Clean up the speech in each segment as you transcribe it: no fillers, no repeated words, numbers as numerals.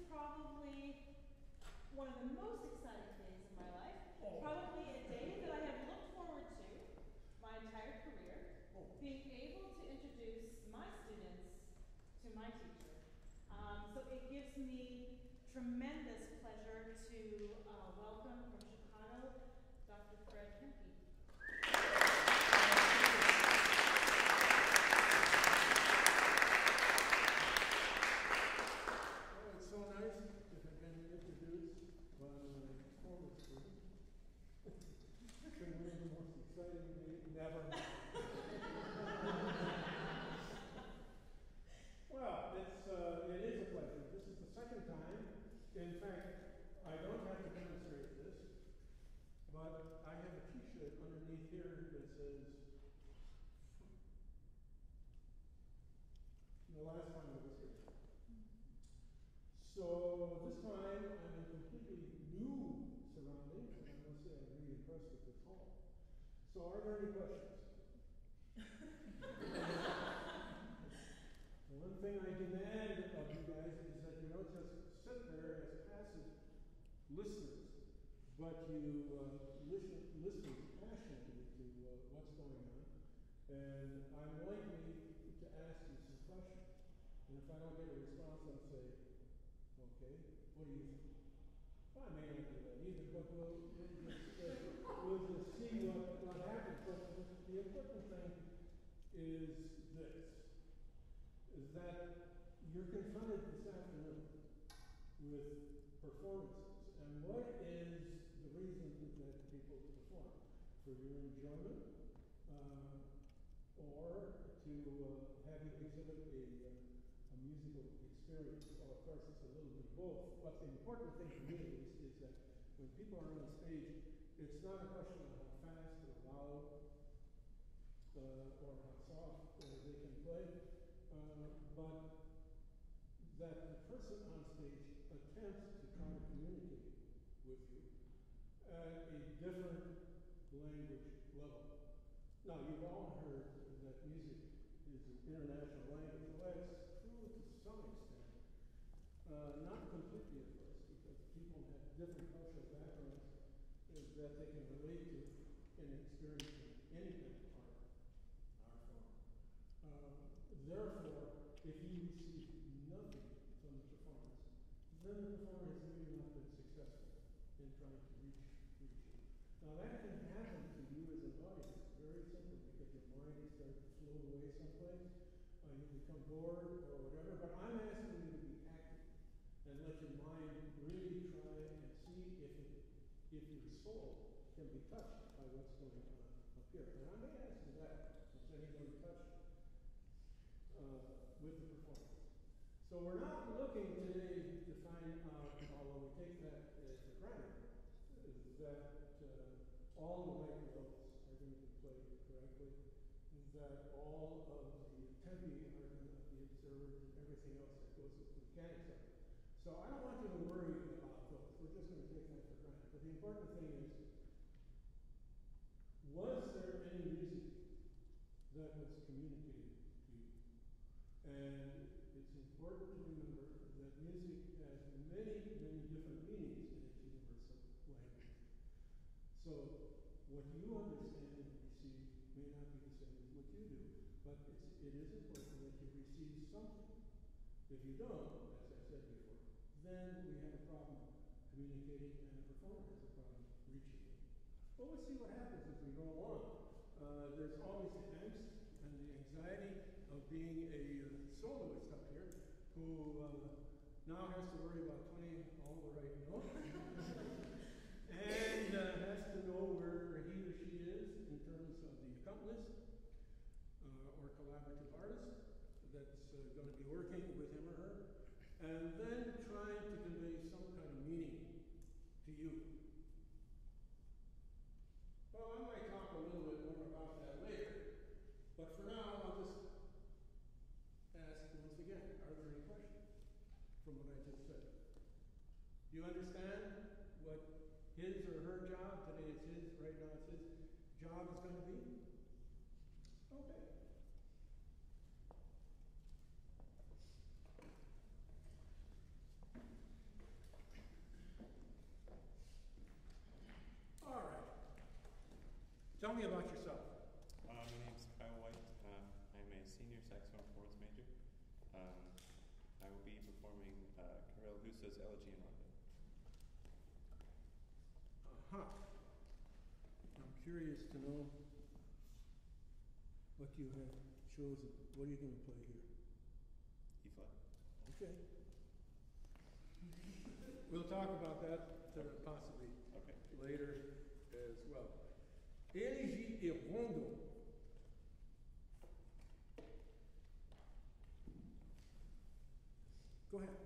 probably one of the most exciting days of my life. Probably a day that I have looked forward to my entire career. Being able to introduce my students to my teacher. So it gives me tremendous pleasure to welcome from Chicago, Dr. Fred Hemke. It's so nice to have been introduced by my former student. It's been one of the most exciting days ever. Well, it is a pleasure. This is the second time. In fact, I don't have to demonstrate this, but I have a T-shirt underneath here that says, the last time I was here. So this time I'm in completely new surroundings, and I must say I'm really impressed with this hall. So are there any questions? One thing I demand of you guys is that you don't just sit there as passive listeners, but you listen passionately to what's going on. And I'm likely to ask you some questions. And if I don't get a response, I'll say, okay, what do you think? Well, I may not do that either, but we'll just see what happens. But the important thing is this, is that you're confronted this afternoon with performances. And what is the reason that people perform? For your enjoyment, or to have you exhibit a musical experience? Well, of course, it's a little bit of both. But the important thing for me is that when people are on stage, it's not a question of how fast or loud or how soft they can play, but that the person on stage attempts to try to communicate with you at a different language level. Now, you've all heard that music is an international language. Well, that's true to some extent. Not completely, of course, because people have different cultural backgrounds that they can relate to in experiencing any kind of art form. Therefore, if you receive nothing from the performance, then the performer has really not been successful in trying to reach you. Now, that can happen to you as an audience very simply because your mind starts to float away someplace, you become bored or whatever, but I'm asking you to be active and let your mind really try and see if your soul can be touched by what's going on up here. And I may ask you that. Is anybody touched with the performance? So we're not looking today to find out, although we take that as a granted, that all the right notes are going to be played correctly, that all of the tempi are going to be observed, and everything else that goes with the mechanics of it. So I don't want you to worry about those. We're just going to take that for granted. But the important thing is, was there any music that was communicated to you? And it's important to remember that music has many, many different meanings in its universal language. So what you understand and receive may not be the same as what you do, but it is important that you receive something. If you don't, as I said before, then we have a problem communicating and the performer has a problem reaching it. Well, let's see what happens as we go along. There's always the angst and the anxiety of being a soloist up here who now has to worry about playing all the right notes and has to know where he or she is in terms of the accompanist or collaborative artist that's going to be working with him or her, and then trying to convey some kind of meaning to you. Well, I might talk a little bit more about that later, but for now, I'll just ask once again, are there any questions from what I just said? Do you understand what his or her job, today it's his, right now it's his, job is going to be? Okay. Tell me about yourself. My name's Kyle White. I'm a senior saxophone performance major. I will be performing Karel Husa's Elegy in Rondo. I'm curious to know what you have chosen. What are you going to play here? E flat. Okay. We'll talk about that possibly later as well. Elegy et Rondo. Go ahead.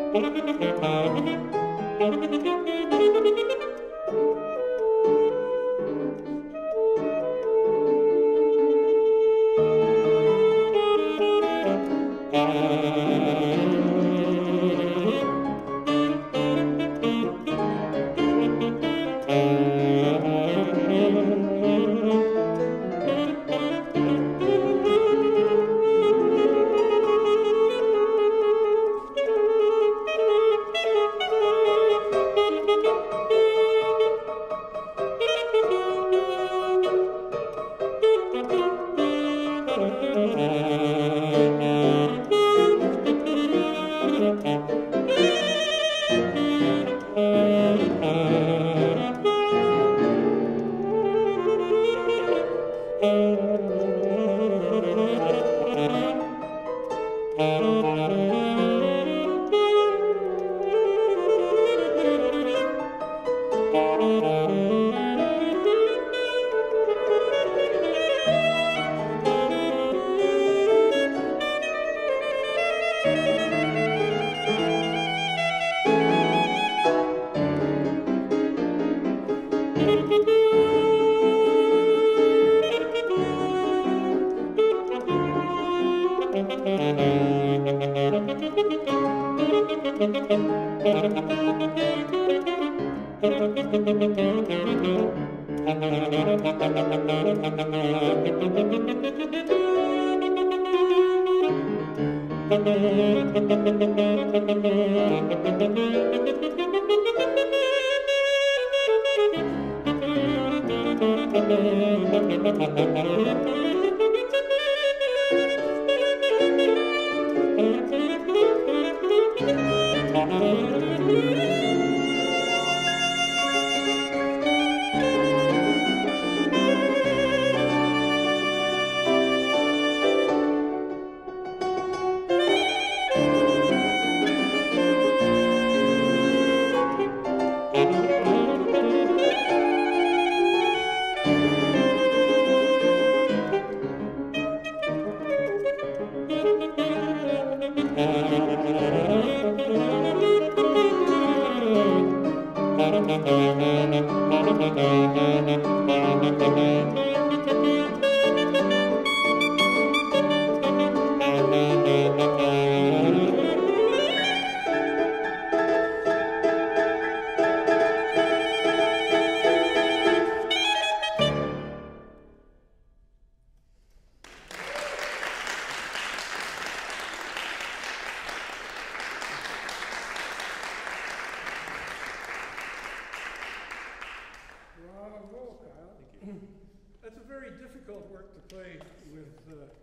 That's a very difficult work to play with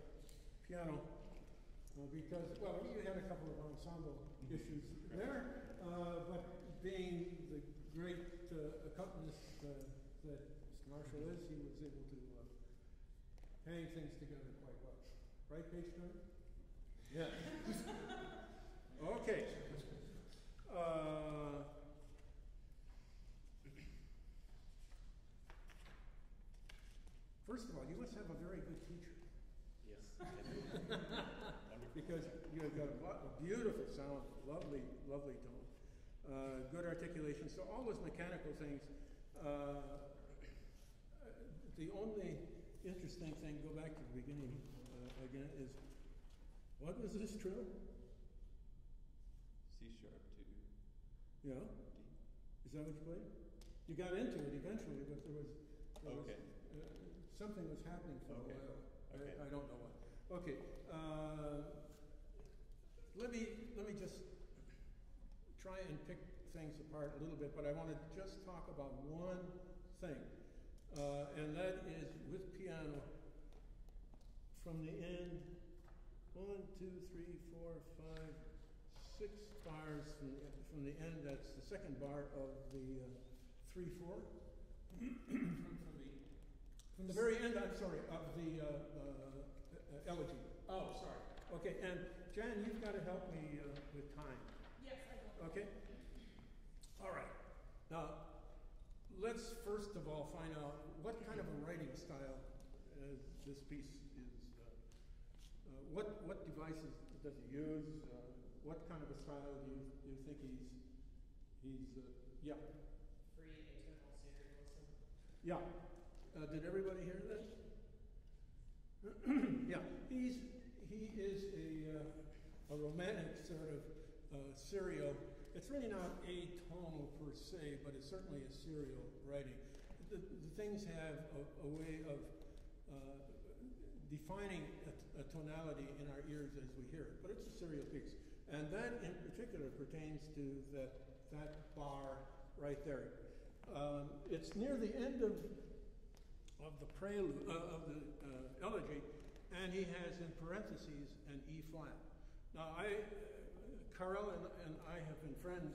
piano because, well, you had a couple of ensemble issues there, but being the great accompanist that Mr. Marshall is, he was able to hang things together quite well. Right, Page Turner? Yeah. Okay. First of all, you must have a very good teacher. Yes. Because you've got a beautiful sound, lovely, lovely tone, good articulation. So all those mechanical things. The only interesting thing, go back to the beginning again, is what was this trill? C sharp to Yeah. D. Is that what you played? You got into it eventually, but there was Okay. something was happening for Okay. a while. Okay. I don't know what. Okay. Let me just try and pick things apart a little bit, but I want to just talk about one thing, and that is with piano from the end. 1, 2, 3, 4, 5, 6 bars from the end. That's the second bar of the 3/4. From the very end, I'm sorry, of the elegy. Oh, sorry. Okay, and Jan, you've got to help me with time. Yes, I will. Okay? All right. Now, let's first of all find out what kind of a writing style this piece is. What devices does it use? what kind of a style do you think yeah. Free atonal serialism. Yeah. Did everybody hear that? Yeah. He is a romantic sort of serial. It's really not atonal per se, but it's certainly a serial writing. The things have a way of defining a tonality in our ears as we hear it, but it's a serial piece. And that in particular pertains to that bar right there. It's near the end of the prelude, of the elegy, and he has in parentheses an E flat. Now, Carl and I have been friends,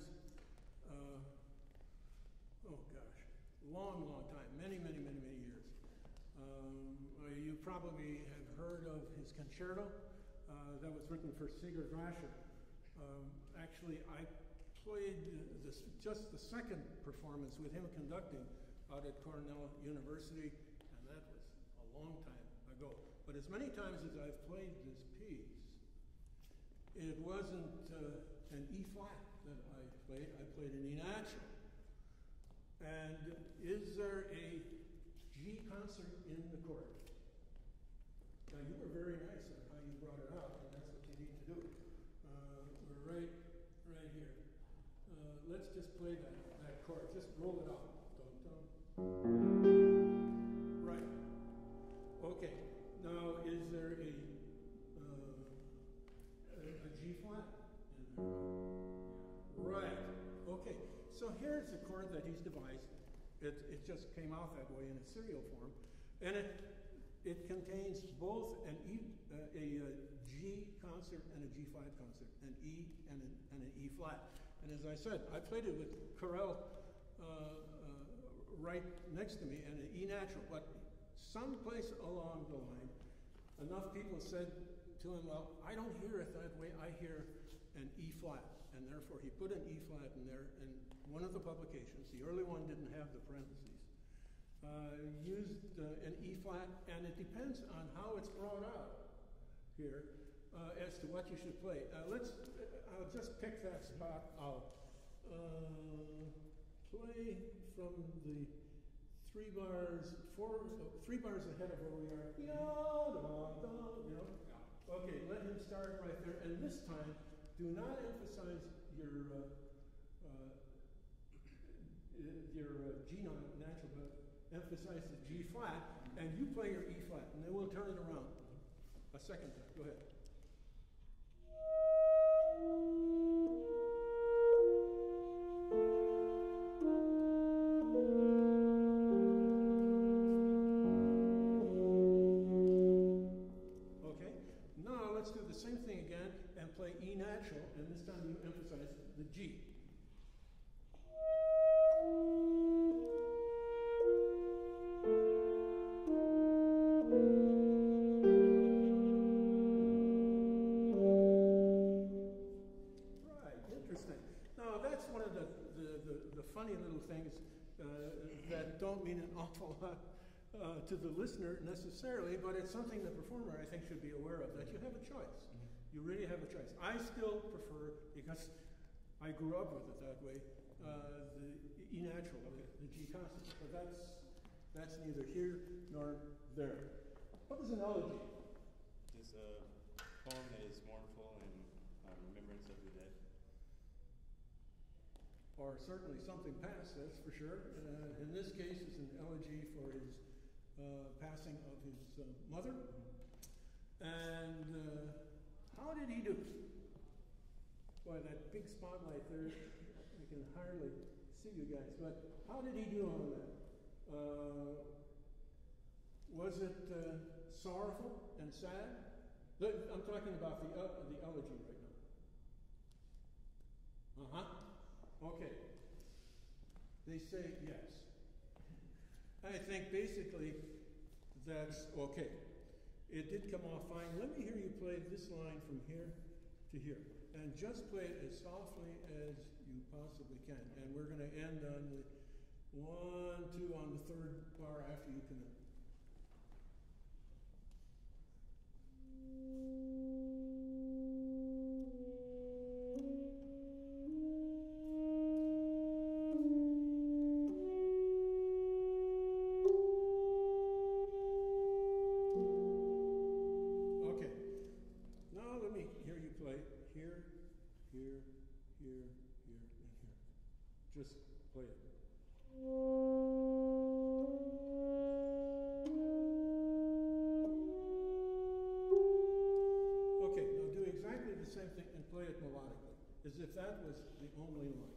long time, many years. You probably have heard of his concerto that was written for Sigurd Rascher. Actually, I played just the second performance with him conducting out at Cornell University, and that was a long time ago. But as many times as I've played this piece, it wasn't an E flat that I played an E natural. And is there a G concert in the chord? Now, you were very nice on how you brought it out, and that's what you need to do. We're right here. Let's just play that chord. Just roll it out. Right. Okay. Now, is there a G flat in there? Right. Okay. So here's the chord that he's devised. It just came out that way in a serial form, and it contains both a G concert and a G flat concert, an E and an E flat. And as I said, I played it with Carell right next to me, and an E natural. But someplace along the line, enough people said to him, "Well, I don't hear it that way. I hear an E flat," and therefore he put an E flat in there. And one of the publications, the early one didn't have the parentheses, used an E flat, and it depends on how it's brought out here as to what you should play. I'll just pick that spot out. Play from the 3 bars ahead of where we are. Okay, let him start right there, and this time, do not emphasize your G natural, but emphasize the G flat, and you play your E flat, and then we'll turn it around a second time. Go ahead. Okay, now let's do the same thing again and play E natural, and this time you emphasize the G. Funny little things that don't mean an awful lot to the listener necessarily, but it's something the performer, I think, should be aware of, that you have a choice. Mm-hmm. You really have a choice. I still prefer, because I grew up with it that way, the E natural, the G constant, but that's neither here nor there. What is an elegy? It's a poem that is mournful in remembrance of the dead. Or certainly something past, that's for sure. In this case, it's an elegy for his passing of his mother. And how did he do? Boy, that big spotlight there, I can hardly see you guys, but how did he do on that? Was it sorrowful and sad? I'm talking about the elegy right now. Uh-huh. Okay. They say yes. I think basically that's okay. It did come off fine. Let me hear you play this line from here to here. And just play it as softly as you possibly can. And we're going to end on the 1, 2 on the 3rd bar after you come in. Just play it. Okay, now do exactly the same thing and play it melodically, as if that was the only line.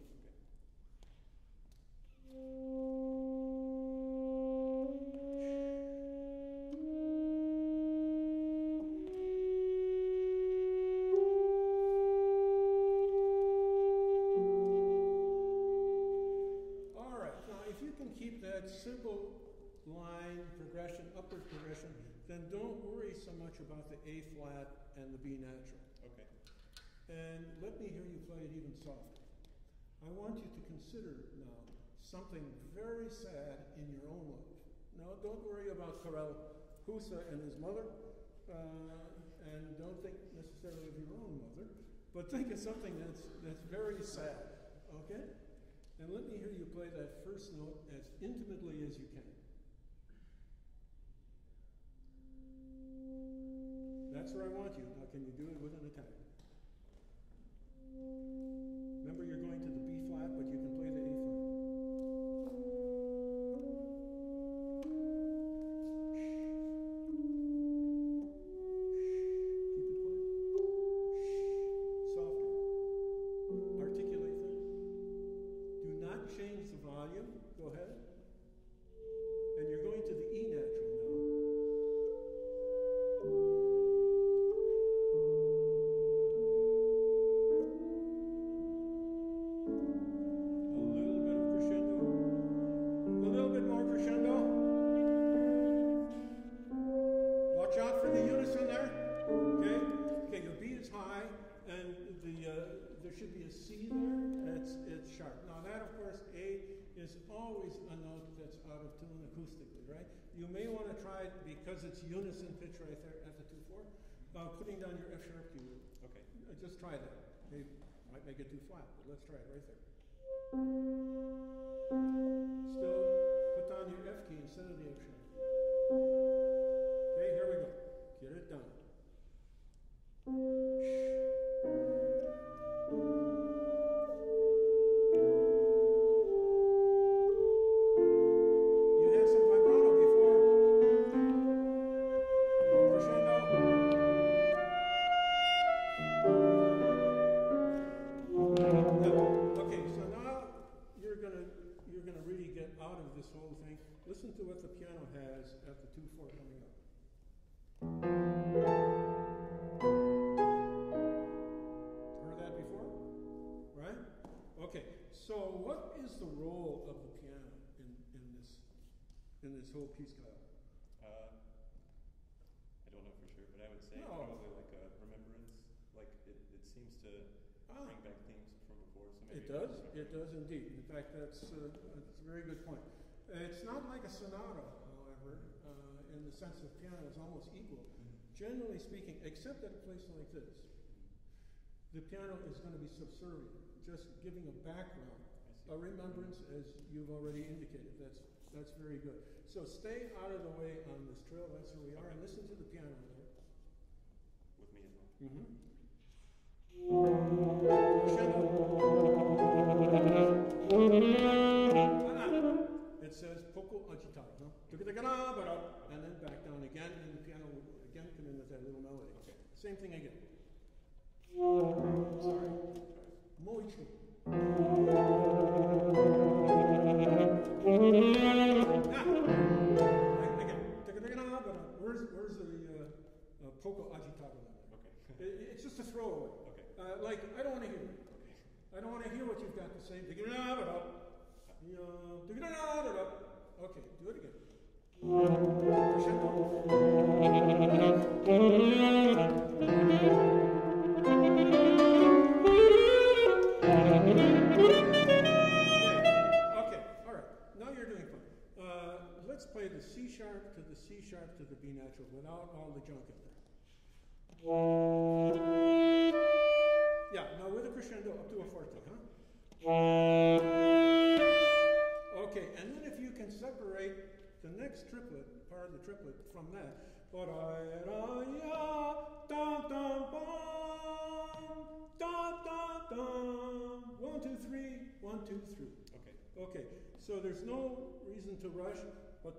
All right, now if you can keep that simple line progression, upward progression, then don't worry so much about the A flat and the B natural. Okay. And let me hear you play it even softer. I want you to consider now something very sad in your own life. Now, don't worry about Karel Husa and his mother, and don't think necessarily of your own mother, but think of something that's very sad, okay? And let me hear you play that first note as intimately as you can. That's where I want you. Now, can you do it with an attack? Remember, you're going to the B flat, but you can play the A flat. Keep it quiet. Softer. Articulate things. Do not change the volume. Go ahead. And you're going to the E natural now. There should be a C there, it's sharp. Now that, of course, A is always a note that's out of tune acoustically, right? You may want to try it because it's unison pitch right there at the 2/4, putting down your F sharp key. Okay. Just try that. It might make it too flat, but let's try it right there. Still, put down your F key instead of the F sharp key. Okay, here we go. Get it done. Listen to what the piano has at the 2/4 coming up. Heard that before? Right? Okay, so what is the role of the piano in this whole piece, Kyle? I don't know for sure, but I would say probably like a remembrance. Like it seems to bring back themes from before. So maybe it does indeed. In fact, that's a very good point. It's not like a sonata, however, in the sense of piano is almost equal. Generally speaking, except at a place like this, the piano is going to be subservient, just giving a background, a remembrance, as you've already indicated. That's very good. So stay out of the way on this trill. That's where we are, and listen to the piano there. With me as well. It says poco agitato, huh? And then back down again, and the piano will again come in with that little melody. Okay. Same thing again. Sorry. Muito. Again. Where's the poco agitato? Okay. It's just a throwaway. Okay. Like, I don't want to hear it. Okay. I don't want to hear what you've got to say. Okay, do it again. Okay, all right. Now you're doing fine. Let's play the C sharp to the C sharp to the B natural without all the junk in there. Yeah, now with a crescendo up to a forte, huh? Okay, and then if you can separate the next triplet, part of the triplet, from that. 1, 2, 3, 1, 2, 3. Okay. Okay, so there's no reason to rush, but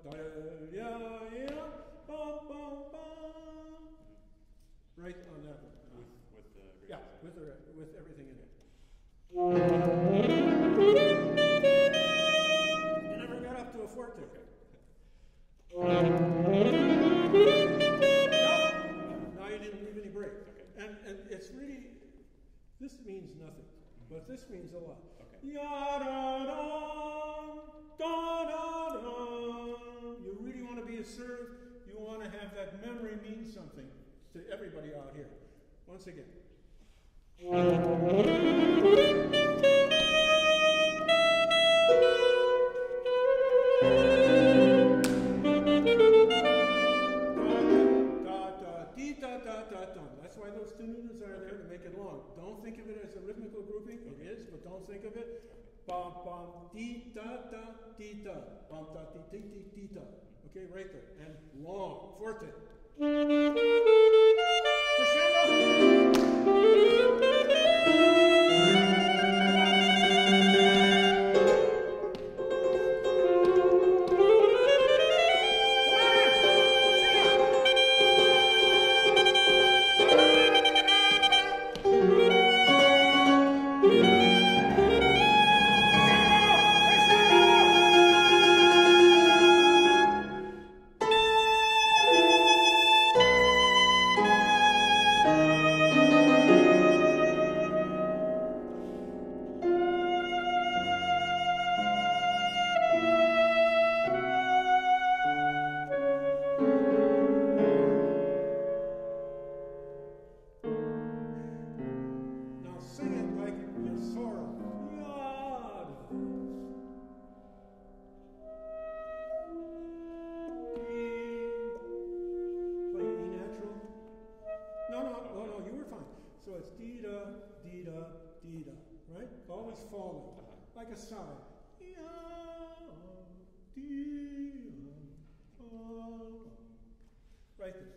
right on that one. With the Yeah, with everything in it. You never got up to a forte. No, now you didn't leave any break. Okay. And it's really, this means nothing, but this means a lot. Okay. Ya-da-dum, da-da-dum. You really want to be assertive. You want to have that memory mean something to everybody out here. Once again. That's why those two neuters are there, to make it long. Don't think of it as a rhythmical grouping. It is, but don't think of it. Bum bum dee da da dee da. Bum da dee dee dee dee da. Okay, right there. And long. Forte. Like a sigh. Right there.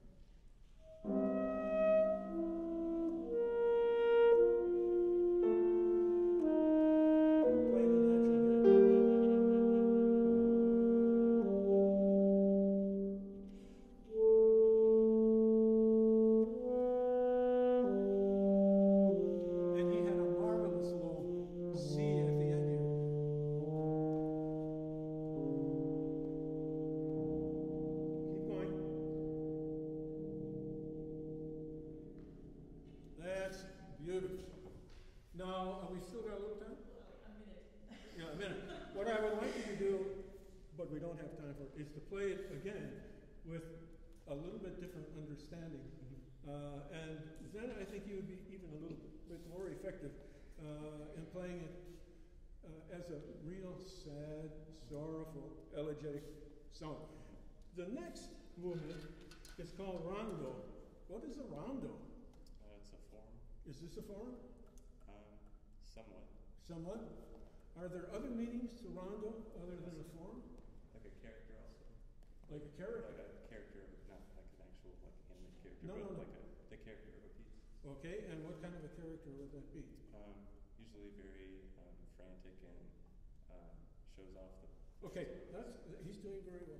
Is to play it again with a little bit different understanding. And then I think you would be even a little bit more effective in playing it as a real sad, sorrowful, elegiac song. The next movement is called rondo. What is a rondo? It's a form. Is this a form? Somewhat. Somewhat? Are there other meanings to rondo other than a form? Like a character also. Like a character? Like a character, not like an actual animate character, no, but no. like the character of a piece. Okay, and what kind of a character would that be? Usually very frantic and shows off the... Okay, he's doing very well.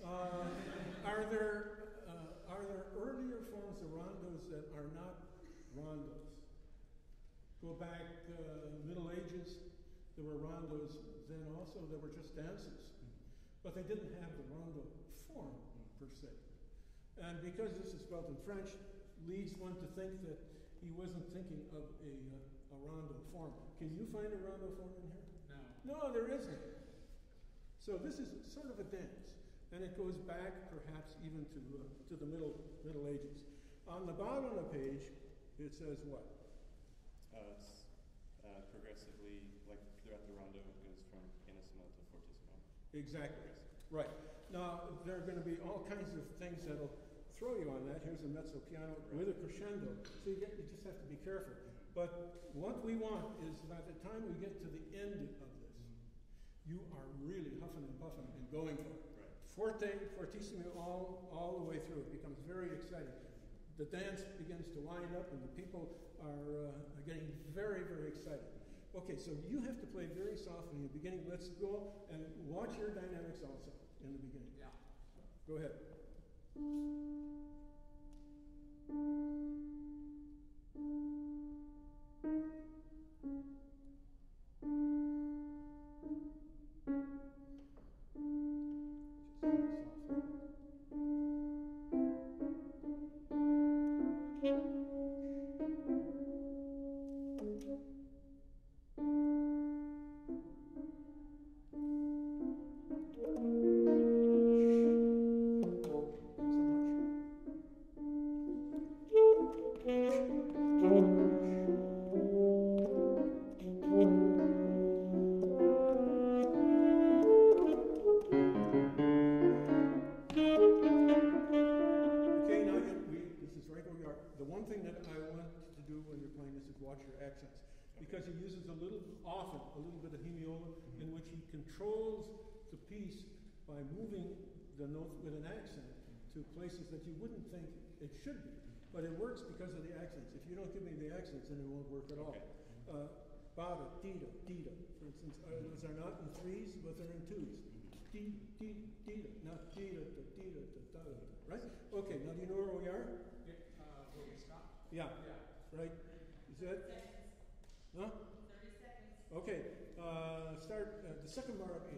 Are there earlier forms of rondos that are not rondos? Go back Middle Ages, there were rondos then also, there were just dances. But they didn't have the rondo form, per se. And because this is spelled in French, leads one to think that he wasn't thinking of a rondo form. Can you find a rondo form in here? No, there isn't. So this is sort of a dance. And it goes back, perhaps, even to the Middle Ages. On the bottom of the page, it says what? It's progressively, like throughout the rondo, it goes from pianissimo to fortissimo. Exactly. Right. Now, there are going to be all kinds of things that'll throw you on that. Here's a mezzo piano with a crescendo. So you just have to be careful. But what we want is by the time we get to the end of this, you are really huffing and puffing and going for it. Right. Forte, fortissimo, all the way through. It becomes very exciting. The dance begins to wind up and the people are getting very, very excited. Okay, so you have to play very softly in the beginning. Let's go and watch your dynamics also in the beginning. Yeah. Go ahead. Because he uses a little bit of hemiola, in which he controls the piece by moving the notes with an accent to places that you wouldn't think it should be. But it works because of the accents. If you don't give me the accents, then it won't work at all. Bada, dida, dida, for instance, those are not in threes, but they're in twos. Dida, dida, dida, not dida, da, dida, da, da, da, right? Okay, now do you know where we are? Where we stopped? Yeah. Yeah. Right? Is that? Huh? 30 seconds. Okay, start the second bar of A.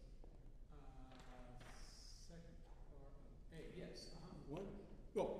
Second bar of A, yes. One, go.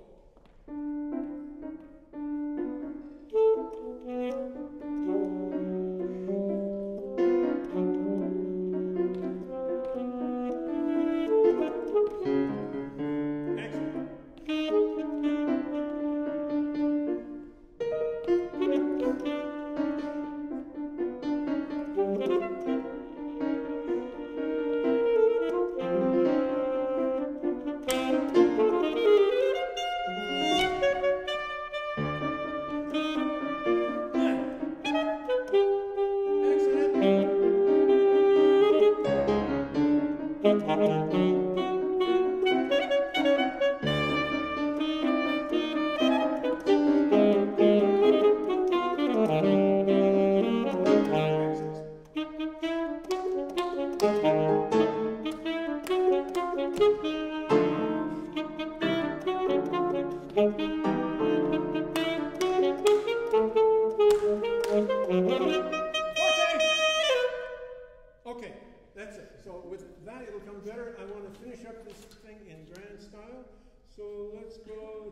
Okay, that's it. So with that, it'll come better. I want to finish up this thing in grand style. So let's go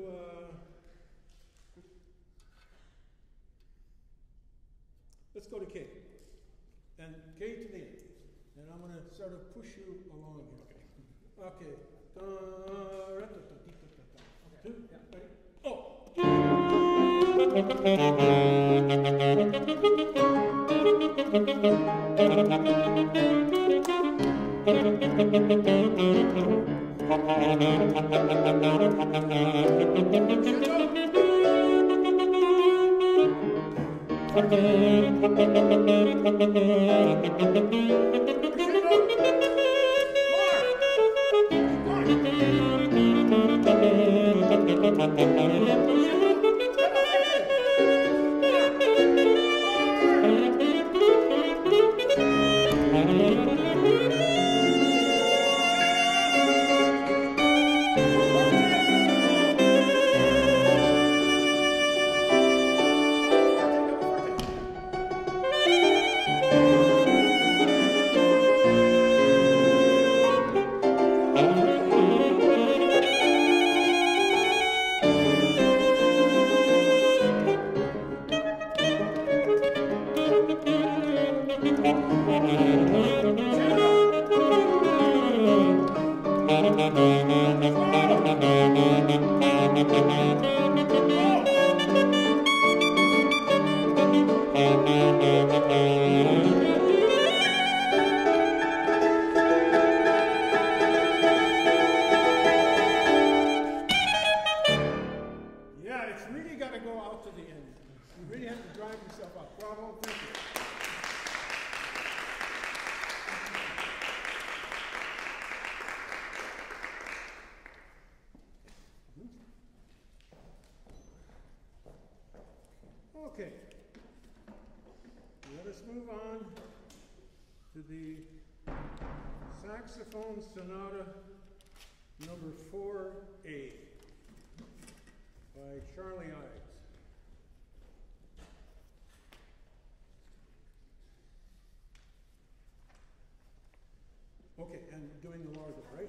to K. And K to the end. And I'm going to sort of push you along here. Okay. Two, ready? Oh! to the Saxophone Sonata number 4A by Charlie Ives. Okay, and doing the largo, right?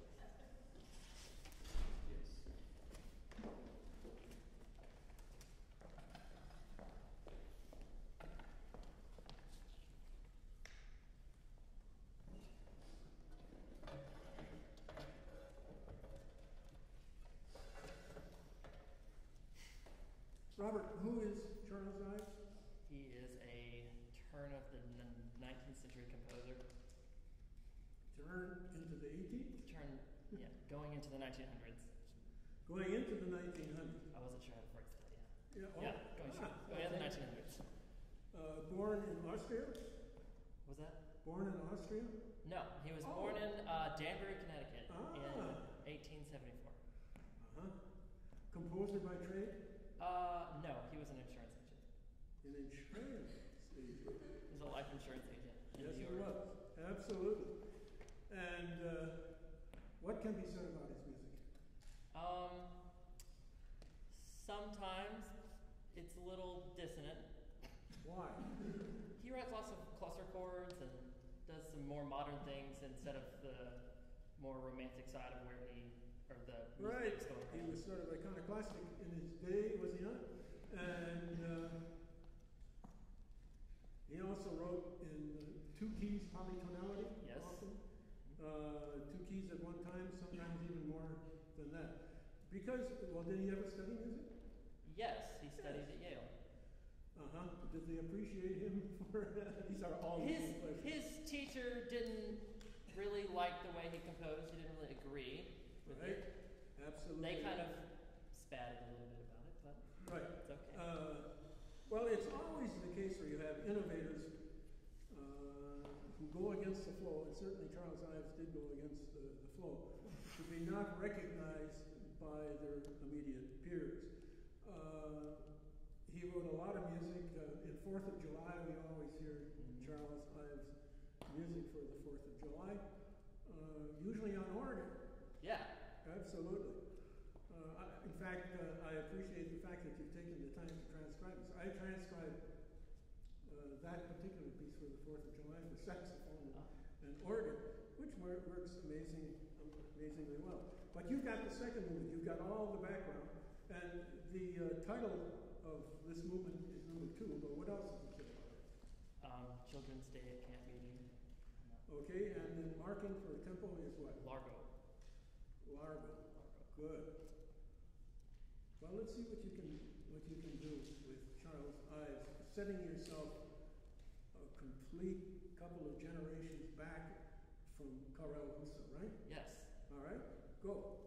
Robert, who is Charles Ives? He is a turn of the 19th century composer. Turn into the 18th? Going into the 1900s. Going into the 1900s. I wasn't sure how to phrase that, Yeah, going into the 1900s. Born in Austria? Was that? Born in Austria? No, he was born in Danbury, Connecticut in 1874. Uh-huh. Composer by trade? No, he was an insurance agent. An insurance agent. He was a life insurance agent in Yes, New he York. was. Absolutely. And what can be said about his music? Sometimes it's a little dissonant. Why? He writes lots of cluster chords and does some more modern things instead of the more romantic side of where he, or the Right. music going He on. was sort of iconoclastic in his day, was he not? And he also wrote in two keys polytonality. Yes. Often. Two keys at one time, sometimes even more than that. Because, well, did he ever study music? Yes, he studied at Yale. Uh-huh. Did they appreciate him for these are all His questions. his teacher didn't really like the way he composed. He didn't really agree with Right. it. Absolutely. They kind of spatted a little bit about it, but Right. it's okay. Well, it's always the case where you have innovators who go against the flow, and certainly Charles Ives did go against the flow, to be not recognized by their immediate peers. He wrote a lot of music. In 4th of July, we always hear Charles Ives music for the 4th of July, usually on organ. Yeah. Absolutely. In fact, I appreciate the fact that you've taken the time to transcribe this. I transcribed that particular piece for the 4th of July for saxophone and organ, which works amazingly well. But you've got the second movement. You've got all the background. And the title of this movement is number 2, but what else does it say about it? Children's Day at Camp Meeting. Okay, and then marking for tempo is what? Largo. Largo. Good. Well, let's see what you can do with Charles Ives, setting yourself a complete couple of generations back from Karel Husa, right? Yes. All right, go.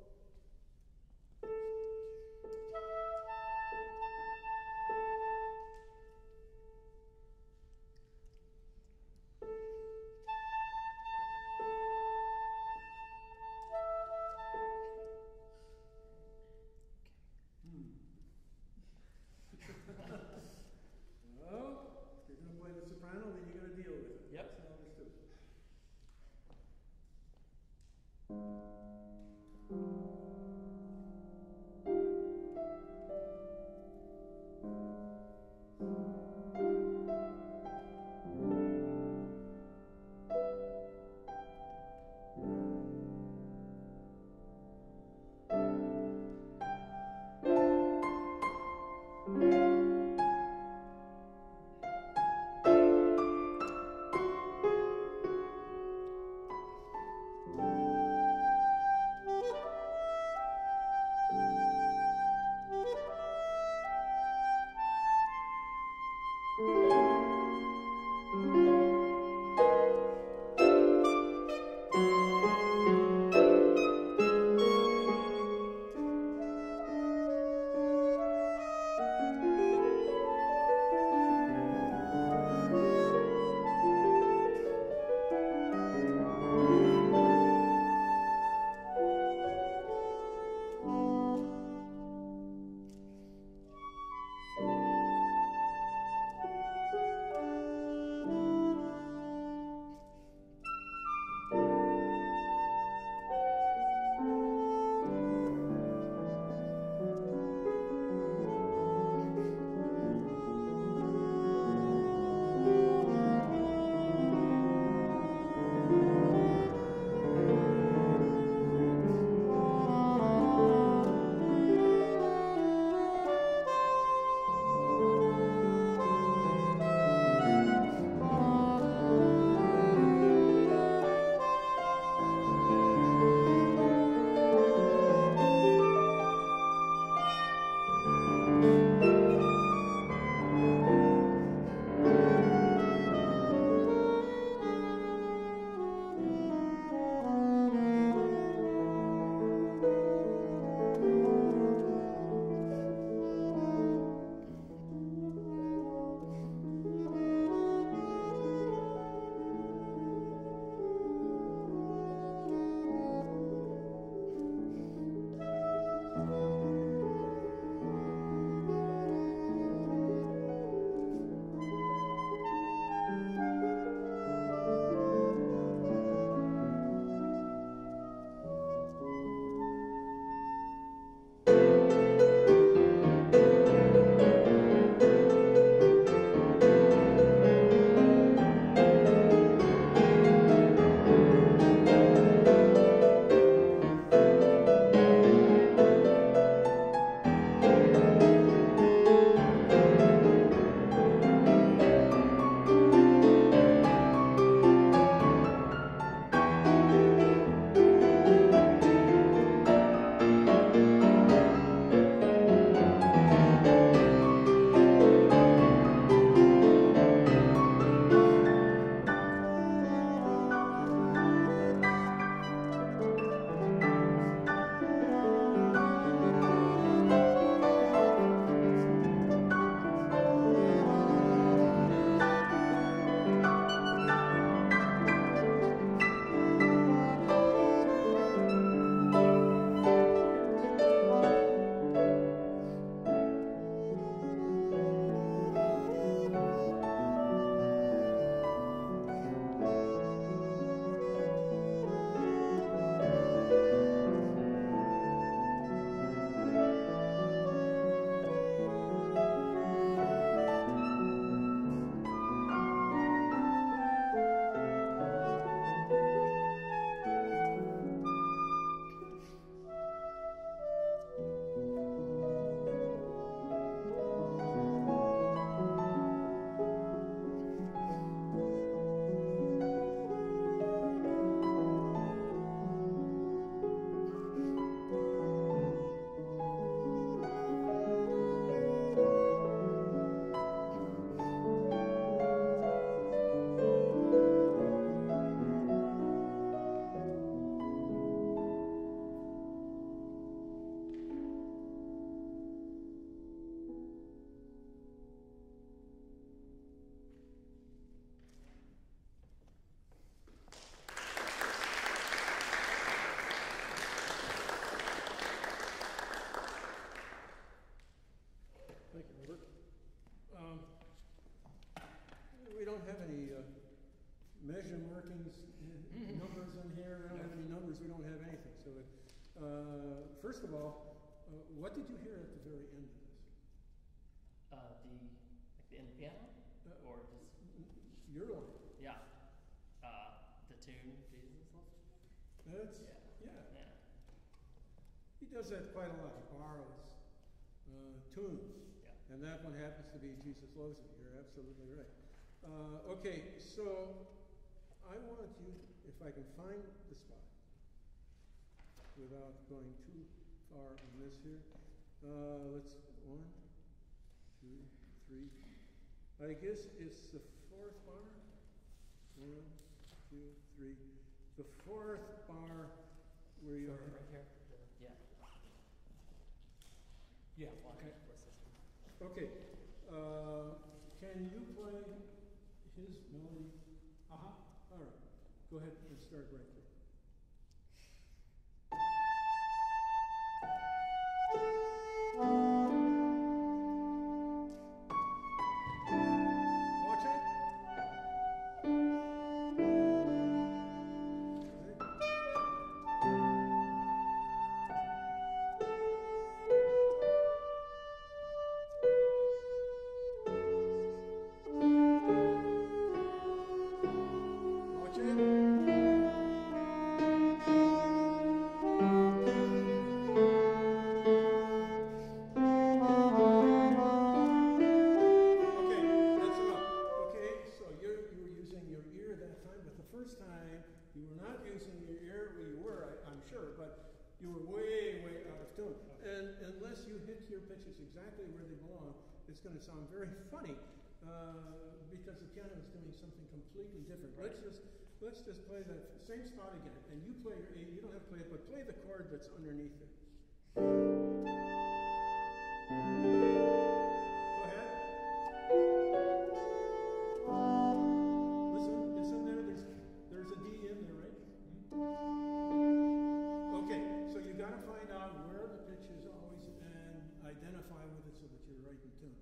Well, if you're going to play the soprano, then you're going to deal with it. Yep. That's understood. measure markings, numbers in here. We don't have any numbers. We don't have anything. So, first of all, what did you hear at the very end of this? The end piano, or just your line. yeah, the tune Jesus loves me. That's yeah. He does that quite a lot. He borrows tunes, and that one happens to be Jesus Loves Me. You're absolutely right. Okay, so I want you, if I can find the spot without going too far on this here. Let's 1, 2, 3. I guess it's the 4th bar. 1, 2, 3. The 4th bar where you are. Right here. Yeah. Yeah. Okay. Okay. Can you play his melody? All right. Go ahead and start right there. Watch it. Watch it. Okay, that's enough. Okay, so you were using your ear that time, but the first time you were not using your ear. Well, you were, I'm sure, but you were way, way out of tune. And unless you hit your pitches exactly where they belong, it's going to sound very funny because the piano is doing something completely different. Right. Let's just play that same spot again, and you play your A. You don't have to play it, but play the chord that's underneath it. Go ahead. Listen, it's in there. There's a D in there, right? Okay, so you got to find out where the pitch is always and identify with it so that you're right in tune.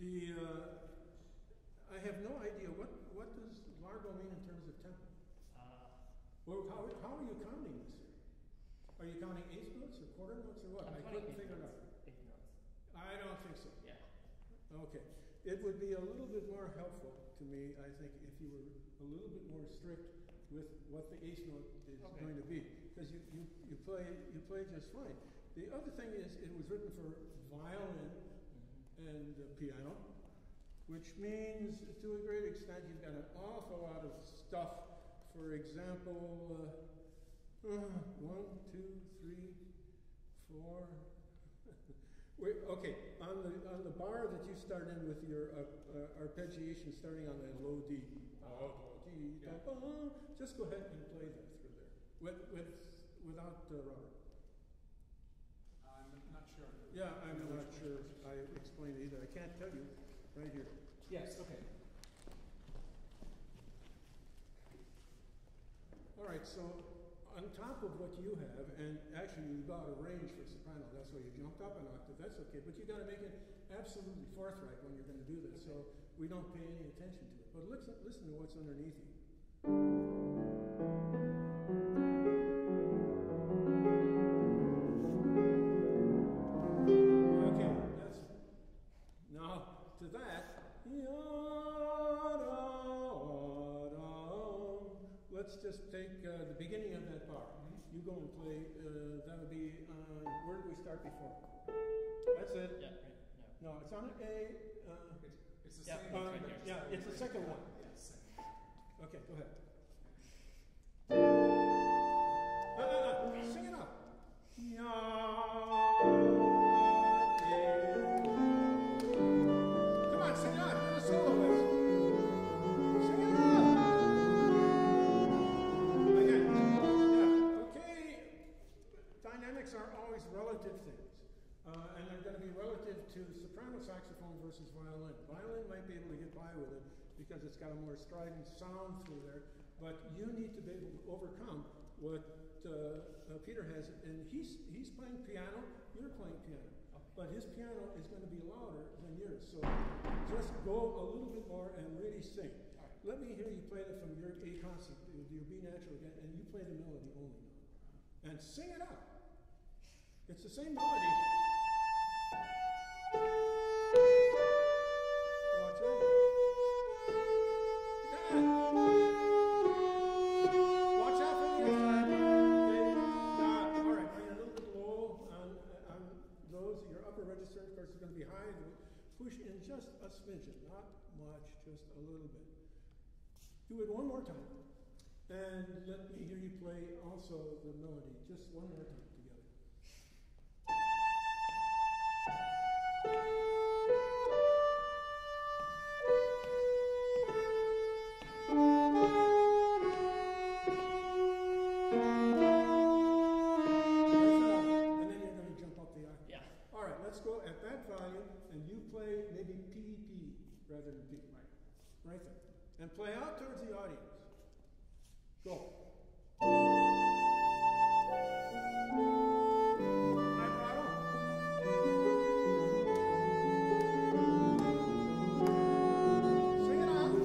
I have no idea what does largo mean in terms of tempo. Well, how are you counting this here? Are you counting eighth notes or quarter notes or what? I couldn't figure it out. Eighth notes. I don't think so. Yeah. Okay. It would be a little bit more helpful to me, I think, if you were a little bit more strict with what the eighth note is going to be, because you play just fine. The other thing is, it was written for violin and piano, which means to a great extent you've got an awful lot of stuff. For example, 1, 2, 3, 4. Okay, on the bar that you start in with your arpeggiation starting on that low D, just go ahead and play that through there without Robert. I'm not sure. Yeah, I'm not sure I explained it either. I can't tell you right here. Yes. Okay. All right, so on top of what you have, and actually you got a range for soprano, that's why you jumped up an octave, that's okay, but you got to make it absolutely forthright when you're going to do this, so we don't pay any attention to it. But listen to what's underneath you. Okay, that's now to that. Let's just take the beginning of that bar. You go and play, that would be, where did we start before? That's it. Yeah, right. No, it's on an A. It's the Yeah, same. right here. Yeah, it's the second one. Yes. Okay, go ahead. Sing it out. Come on, sing it out. You're the soloist. Sing it out. Again. Yeah. Okay. Dynamics are always relative things. And they're going to be relative to soprano saxophone versus violin. Violin might be able to get by with it because it's got a more strident sound through there, but you need to be able to overcome what Peter has, and he's playing piano, you're playing piano, but his piano is going to be louder than yours, so just go a little bit more and really sing. let me hear you play it from your A concert, your B natural again, and you play the melody only. And sing it out. It's the same melody. Watch out. Watch out for the inside. Okay. All right, are you a little bit low on those? Your upper register, of course, is going to be high. Push in just a smidgen, not much, just a little bit. Do it one more time. And let me hear you play also the melody, just one more time together. And then you're going to jump up the octave. Yeah. All right, let's go at that volume, and you play maybe P, P rather than P. Right there. And play out towards the audience. Go. Sing it out.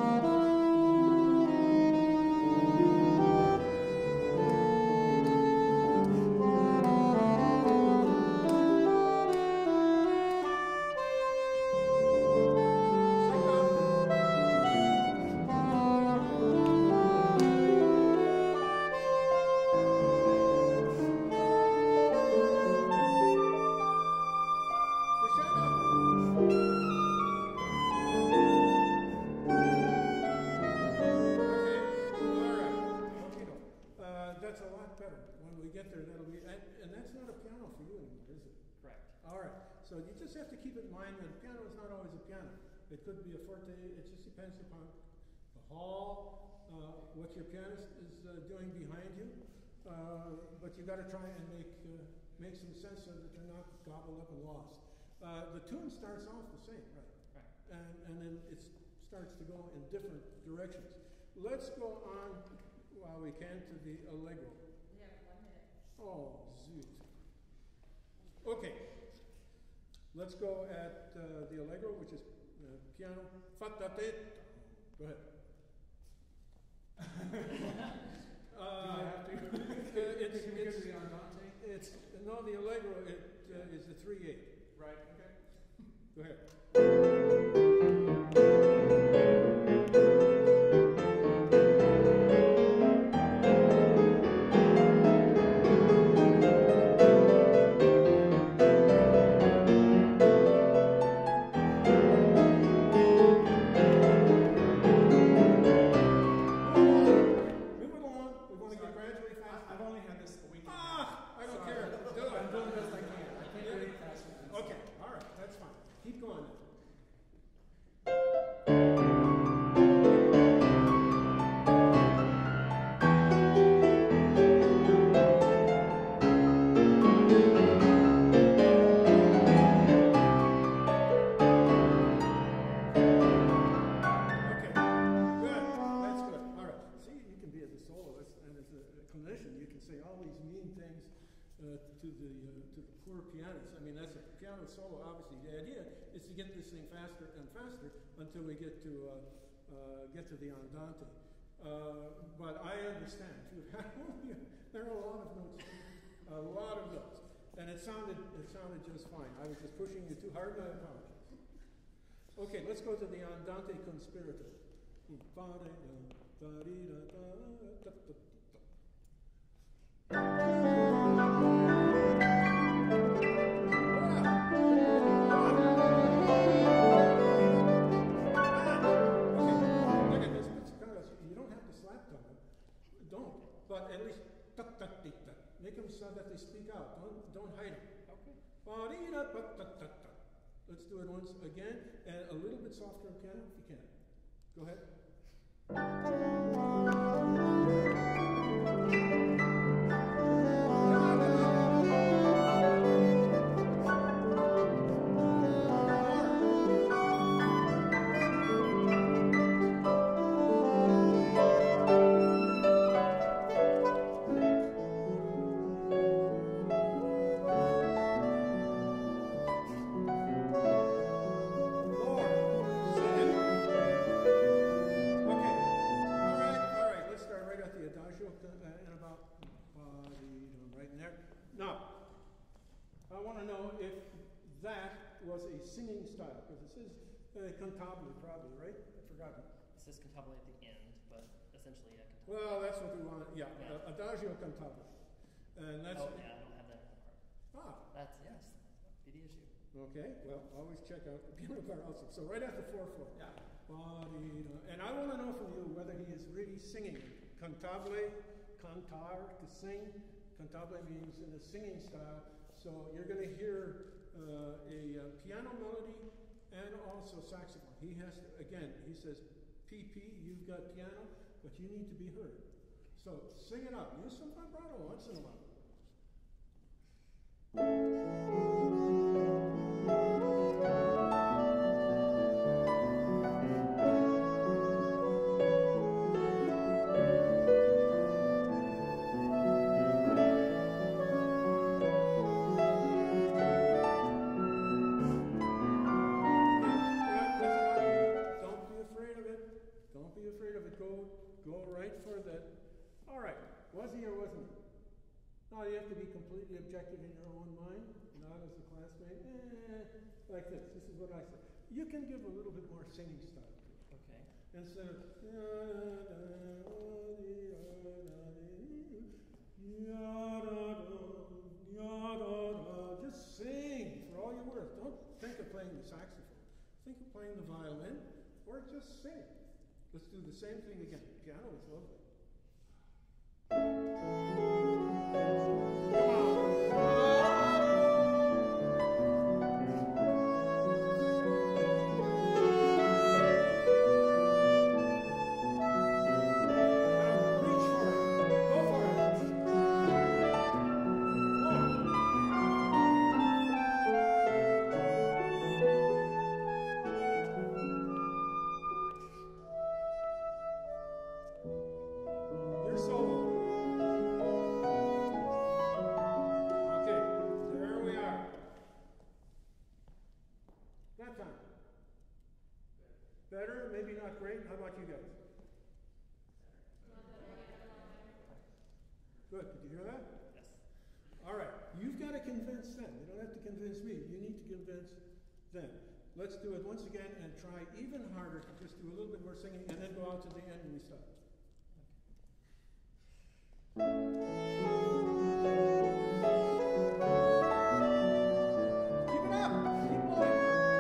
That's a lot better. When we get there, that'll be, and that's not a piano for you anymore, is it? Correct. All right. So you just have to keep in mind that a piano is not always a piano. It could be a forte. It just depends upon the hall, what your pianist is doing behind you. But you got to try and make some sense so that you're not gobbled up and lost. The tune starts off the same, right? Right. And then it starts to go in different directions. Let's go on while we can to the allegro. We have 1 minute. Oh, zoot. Okay. Let's go at the allegro, which is piano. Fa-ta-te. Go ahead. Do I have to? Can we get to the andante? No, the allegro is the 3/8. Right, okay. Go ahead. Solo, obviously, the idea is to get this thing faster and faster until we get to the andante. But I understand there are a lot of notes, and it sounded just fine. I was just pushing you too hard. I apologize. Okay, let's go to the andante conspirator. But at least make them so that they speak out. Don't hide them. Okay. Let's do it once again, and a little bit softer on piano if you can. Go ahead. Cantabile, probably, right? I forgot. It says cantabile at the end, but essentially a cantabile. Well, that's what we want. Yeah, Yeah. Adagio cantabile. And that's. Oh, yeah, I don't have that in the part. Ah. That's, yes, be the issue. Okay, well, always check out the piano part also. So right after 4/4. Yeah. And I want to know from you whether he is really singing. Cantabile, cantar, to sing. Cantabile means in a singing style. So you're going to hear a piano melody and also saxophone. He has to, again, he says, PP, you've got piano, but you need to be heard. So sing it out. Use some vibrato once in a while. Go right for that. All right. Was he or wasn't he? No, you have to be completely objective in your own mind, not as a classmate. Like this. This is what I say. You can give a little bit more singing style to it. Okay. Instead of just sing for all you're worth. Don't think of playing the saxophone. Think of playing the violin, or just sing. Let's do the same thing again. Piano is lovely. Better, maybe not great. How about you guys? Good. Did you hear that? Yes. All right. You've got to convince them. You don't have to convince me. You need to convince them. Let's do it once again and try even harder to just do a little bit more singing and then go out to the end and we stop. Keep it up. Keep going.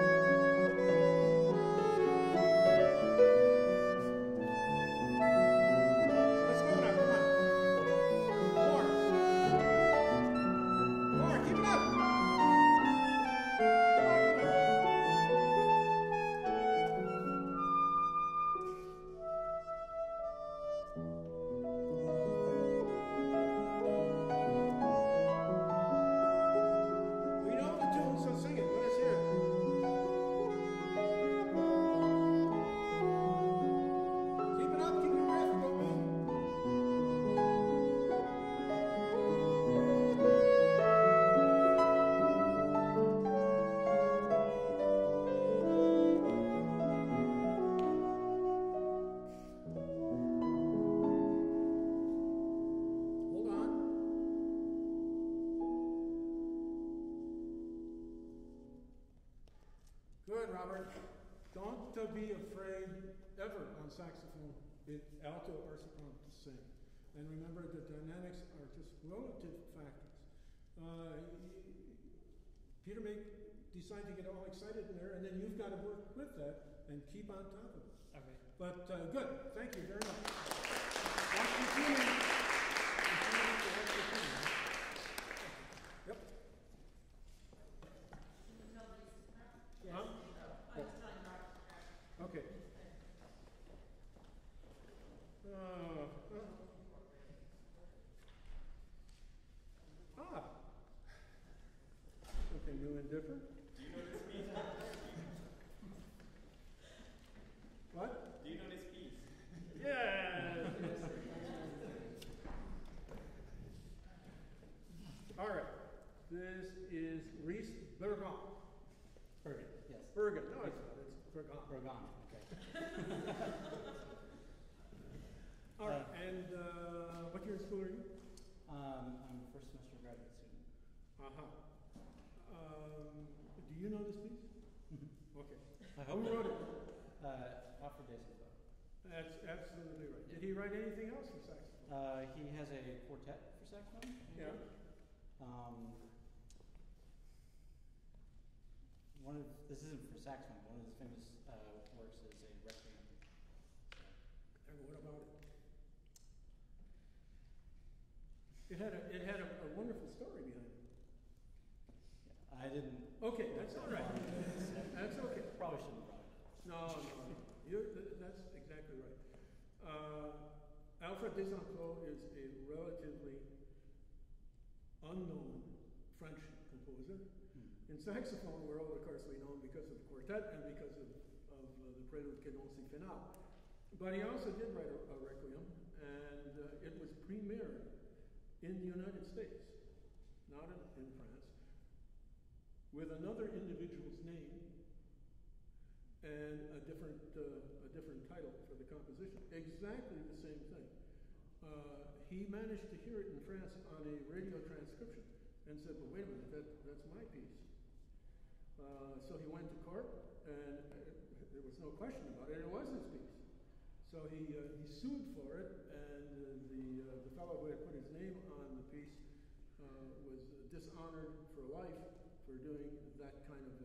Don't be afraid ever on saxophone, alto or soprano, to sing. And remember that dynamics are just relative factors. Peter may decide to get all excited in there, and then you've got to work with that and keep on top of it. Okay. But good. Thank you very much. That's the team. Yep. Yeah. Okay. Something new and different. Do you know this piece? What? Do you know this piece? Yeah. All right. This is Reese Bergen. Bergen, yes. Bergen. No, it's not. It's Bergen. Bergen, okay. All right. And what year in school are you? I'm a first semester graduate student. Uh-huh. Do you know this piece? Mm-hmm. Okay. I Who wrote it? Alfred Desenthal. That's absolutely right. Did he write anything else for saxophone? He has a quartet for saxophone. Yeah. This isn't for saxophone. One of his famous works is a requiem. And what about it? It had a wonderful story behind it. Yeah, I didn't. Okay, that's all right. That's okay. Probably shouldn't have brought it up. No. That's exactly right. Alfred Desenthal is a relatively unknown French composer. In saxophone world, of course, we know him because of the quartet and because of the prelude Cadences Finale. But he also did write a requiem, and it was premiered in the United States, not in France, with another individual's name and a different title for the composition. Exactly the same thing. He managed to hear it in France on a radio transcription and said, well, wait a minute, that's my piece. So he went to court, and there was no question about it. It was his piece. So he sued for it, and the fellow who had put his name on the piece was dishonored for life for doing that kind of a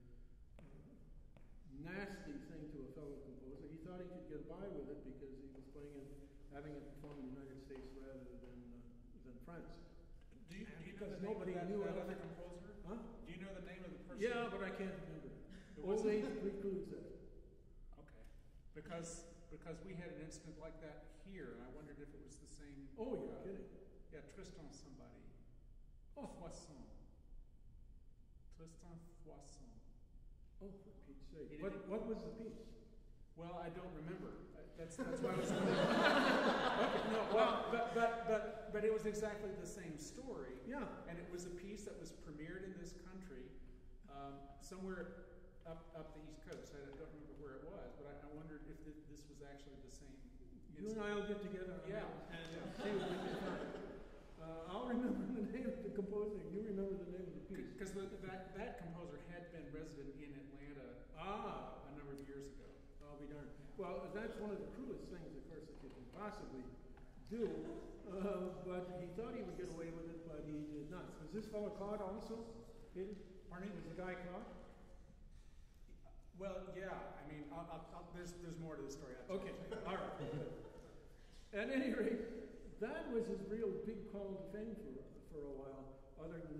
nasty thing to a fellow composer. He thought he could get by with it because he was having it performed in the United States rather than France. Do you Because know the nobody name of knew that it. other composer? Huh? Do you know the name of the person? Yeah, but I can't remember. It Old wasn't- age precludes that. Okay. Because we had an incident like that here, and I wondered if it was the same. Oh, you're kidding. Yeah, Tristan somebody. Oh. Foisson. Tristan Foisson. Oh, for Pete's sake. He What didn't- was the piece? Well, I don't remember. That's why I was wondering. Okay, no, well, but it was exactly the same story. Yeah. And it was a piece that was premiered in this country, somewhere up the East Coast. I don't remember where it was, but I wondered if this was actually the same. You and I will get together on Yeah. that and see what we can find. I'll remember the name of the composer. You remember the name of the piece. Because that composer had been resident in Atlanta a number of years ago. I'll be darned. Well, that's one of the cruelest things, of course, that you can possibly do. But he thought he would get away with it, but he did not. Was this fellow caught also? Pardon me? Was the guy caught? Well, yeah. I mean, there's more to the story. Okay, all right. At any rate, that was his real big call to fame for a while, other than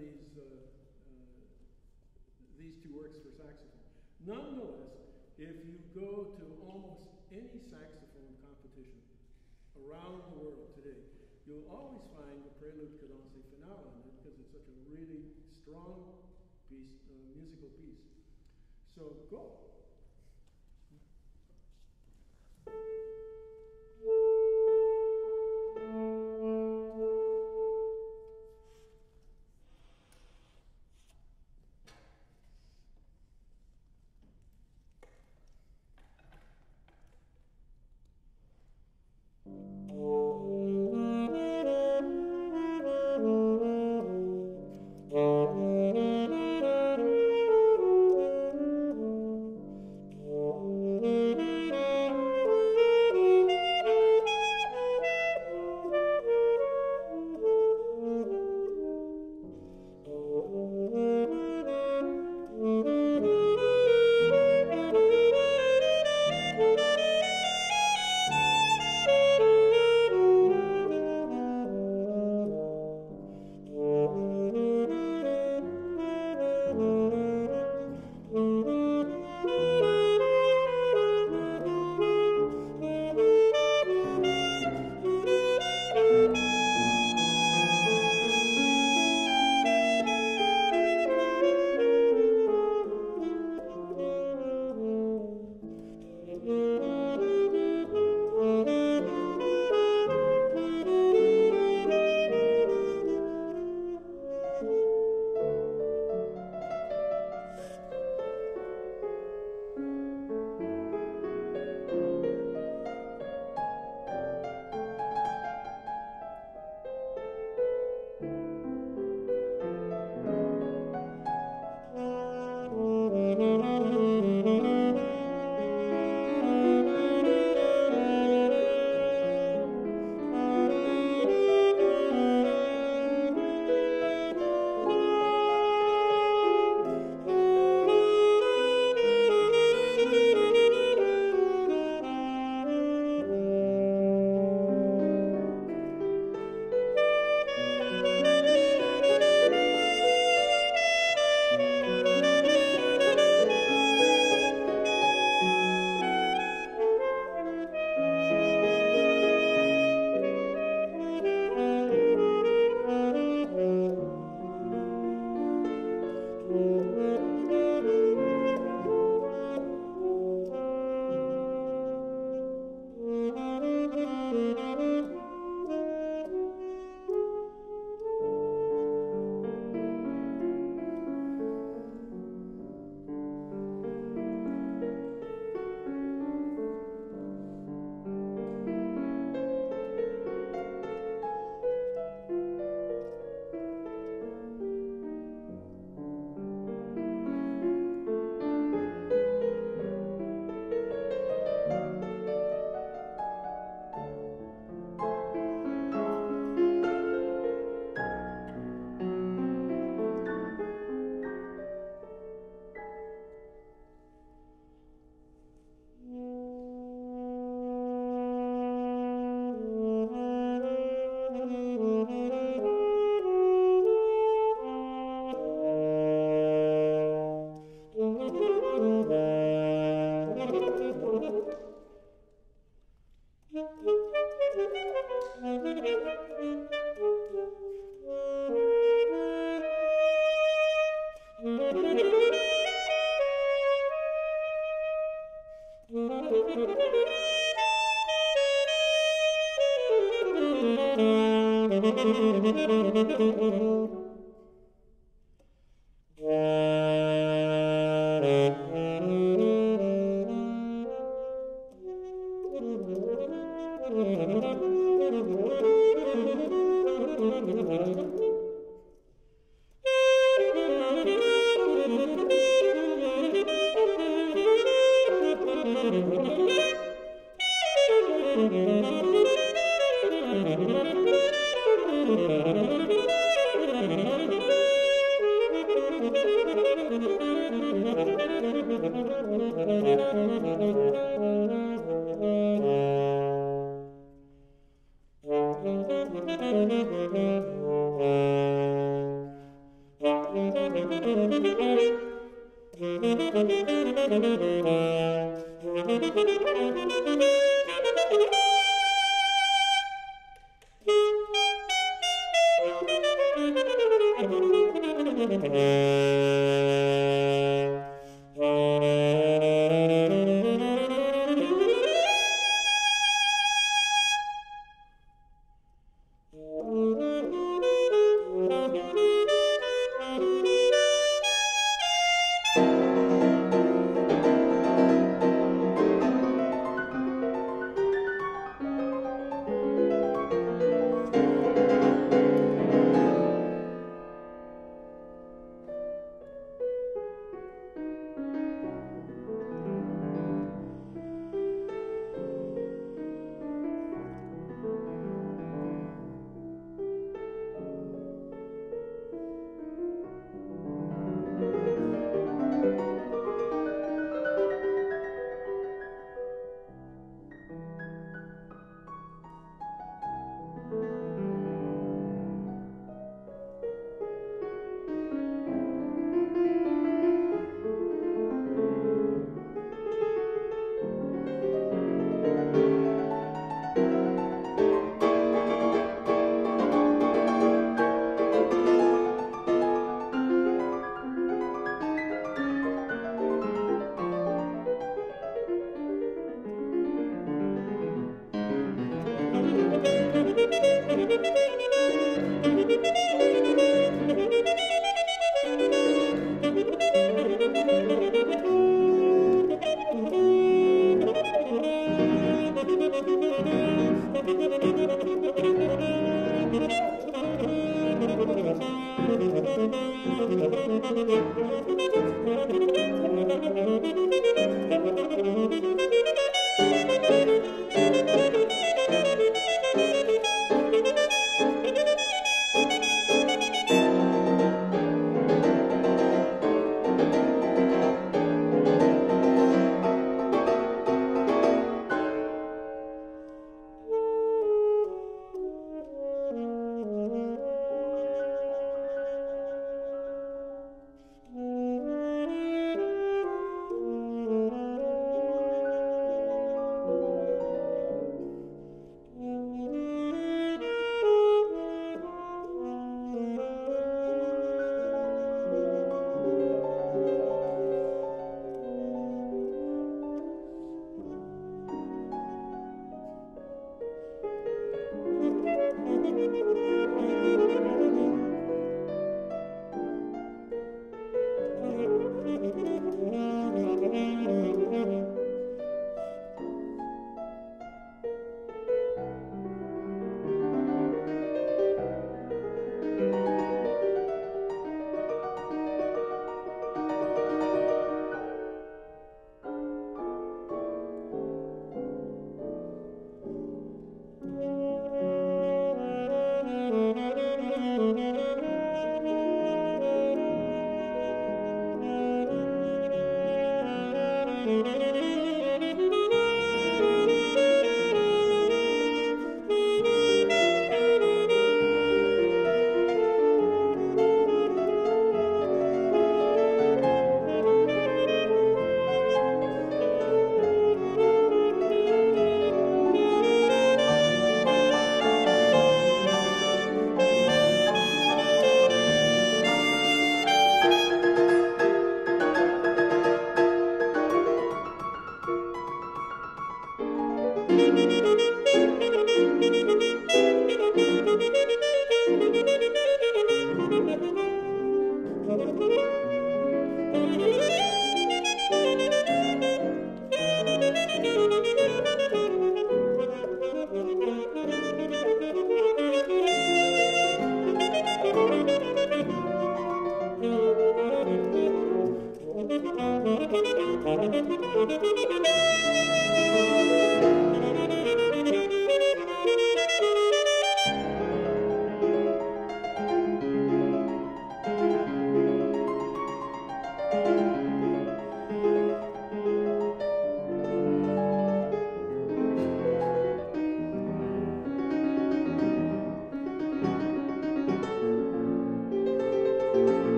these two works for saxophone. Nonetheless, if you go to almost any saxophone competition around the world today, you'll always find the Prelude Cadences Finale in it because it's such a really strong piece, musical piece. So go.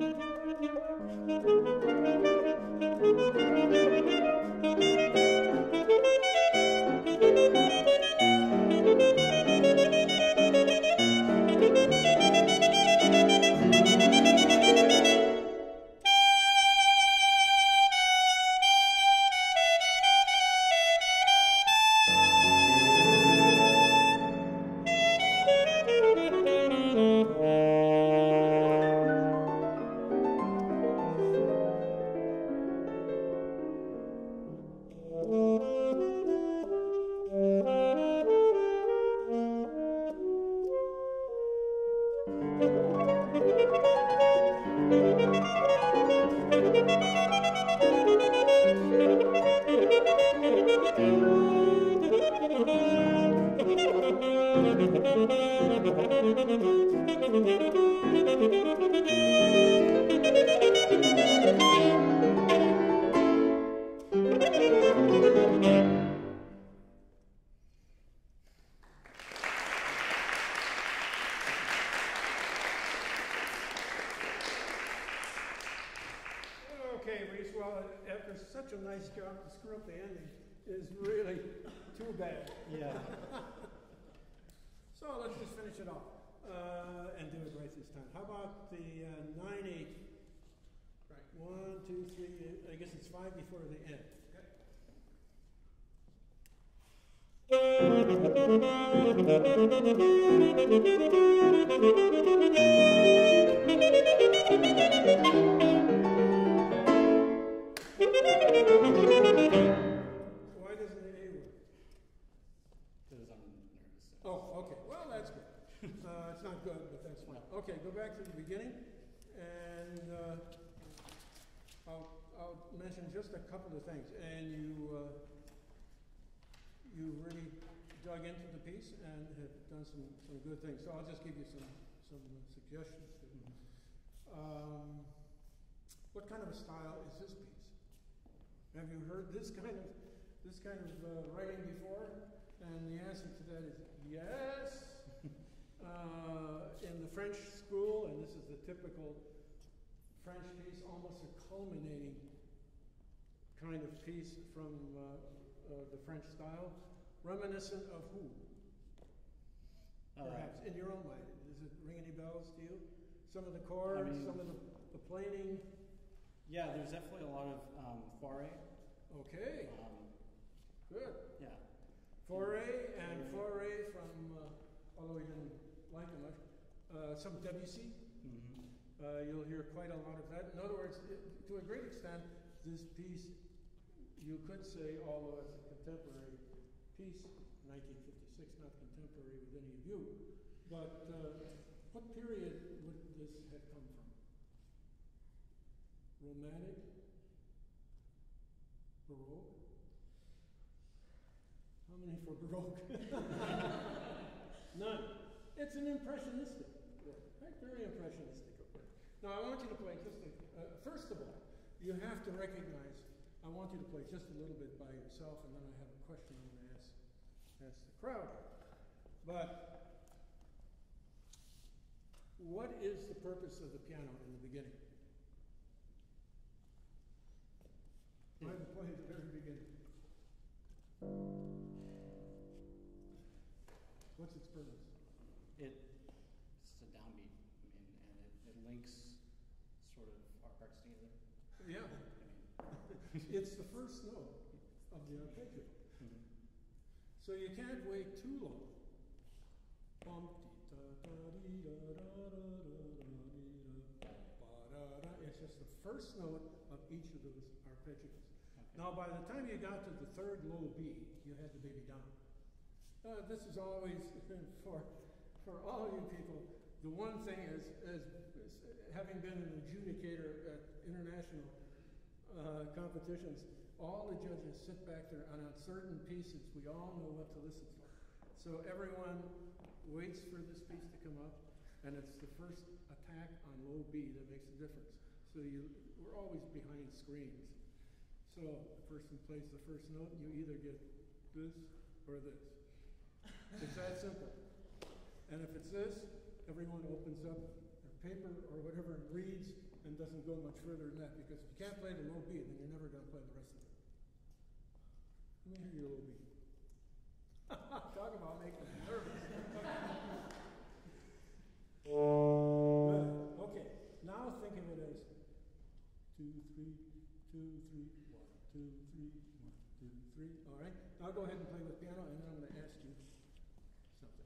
Okay, Reese, well, after such a nice job to screw up the ending is really too bad. Yeah. So let's just finish it off and do it right this time. How about the 9/8? Right. 1, 2, 3. I guess it's 5 before the end. Why doesn't the A work? Because I'm nervous. Oh, okay. Well, that's good. It's not good, but that's fine. Okay, go back to the beginning, and I'll mention just a couple of things. And you really dug into the piece and have done some good things. So I'll just give you some suggestions. What kind of a style is this piece? Have you heard this kind of writing before? And the answer to that is yes. In the French school, and this is the typical French piece, almost a culminating kind of piece from the French style, reminiscent of who? Perhaps, in your own mind. Does it ring any bells to you? Some of the chords, some of the planing? Yeah, there's definitely a lot of foray. Okay. Good. Yeah. Foray from, although we didn't like it much, some Debussy. Mm-hmm. You'll hear quite a lot of that. In other words, to a great extent, this piece, you could say, although it's a contemporary piece, 1956, not contemporary with any of you, but what period would this have come from? Romantic? Baroque? How many for Baroque? None. It's an impressionistic work, right? Very impressionistic work. Now I want you to play just first of all, you have to recognize, I want you to play just a little bit by yourself, and then I have a question I want to ask the crowd. But what is the purpose of the piano in the beginning? I have to play at the very beginning. What's its purpose? It's a downbeat, and it links sort of our parts together. Yeah. It's the first note of the arpeggio. Mm-hmm. So you can't wait too long. It's just the first note of each of those arpeggios. Okay. Now, by the time you got to the third low B, you had the baby down. This is always, for all you people, the one thing is having been an adjudicator at international competitions, all the judges sit back there, and on certain pieces, we all know what to listen for. So everyone waits for this piece to come up, and it's the first attack on low B that makes the difference. So we're always behind screens. So the person plays the first note, and you either get this or this. It's that simple. And if it's this, everyone opens up their paper or whatever and reads and doesn't go much further than that, because if you can't play the low B, then you're never going to play the rest of it. Let me hear your low B. Talk about making me nervous. Good. Okay. Now think of it as 2, 3, 2, 3, 1, 2, 3, 1, 2, 3. All right. Now go ahead and play with piano, and then I'm going to ask you something.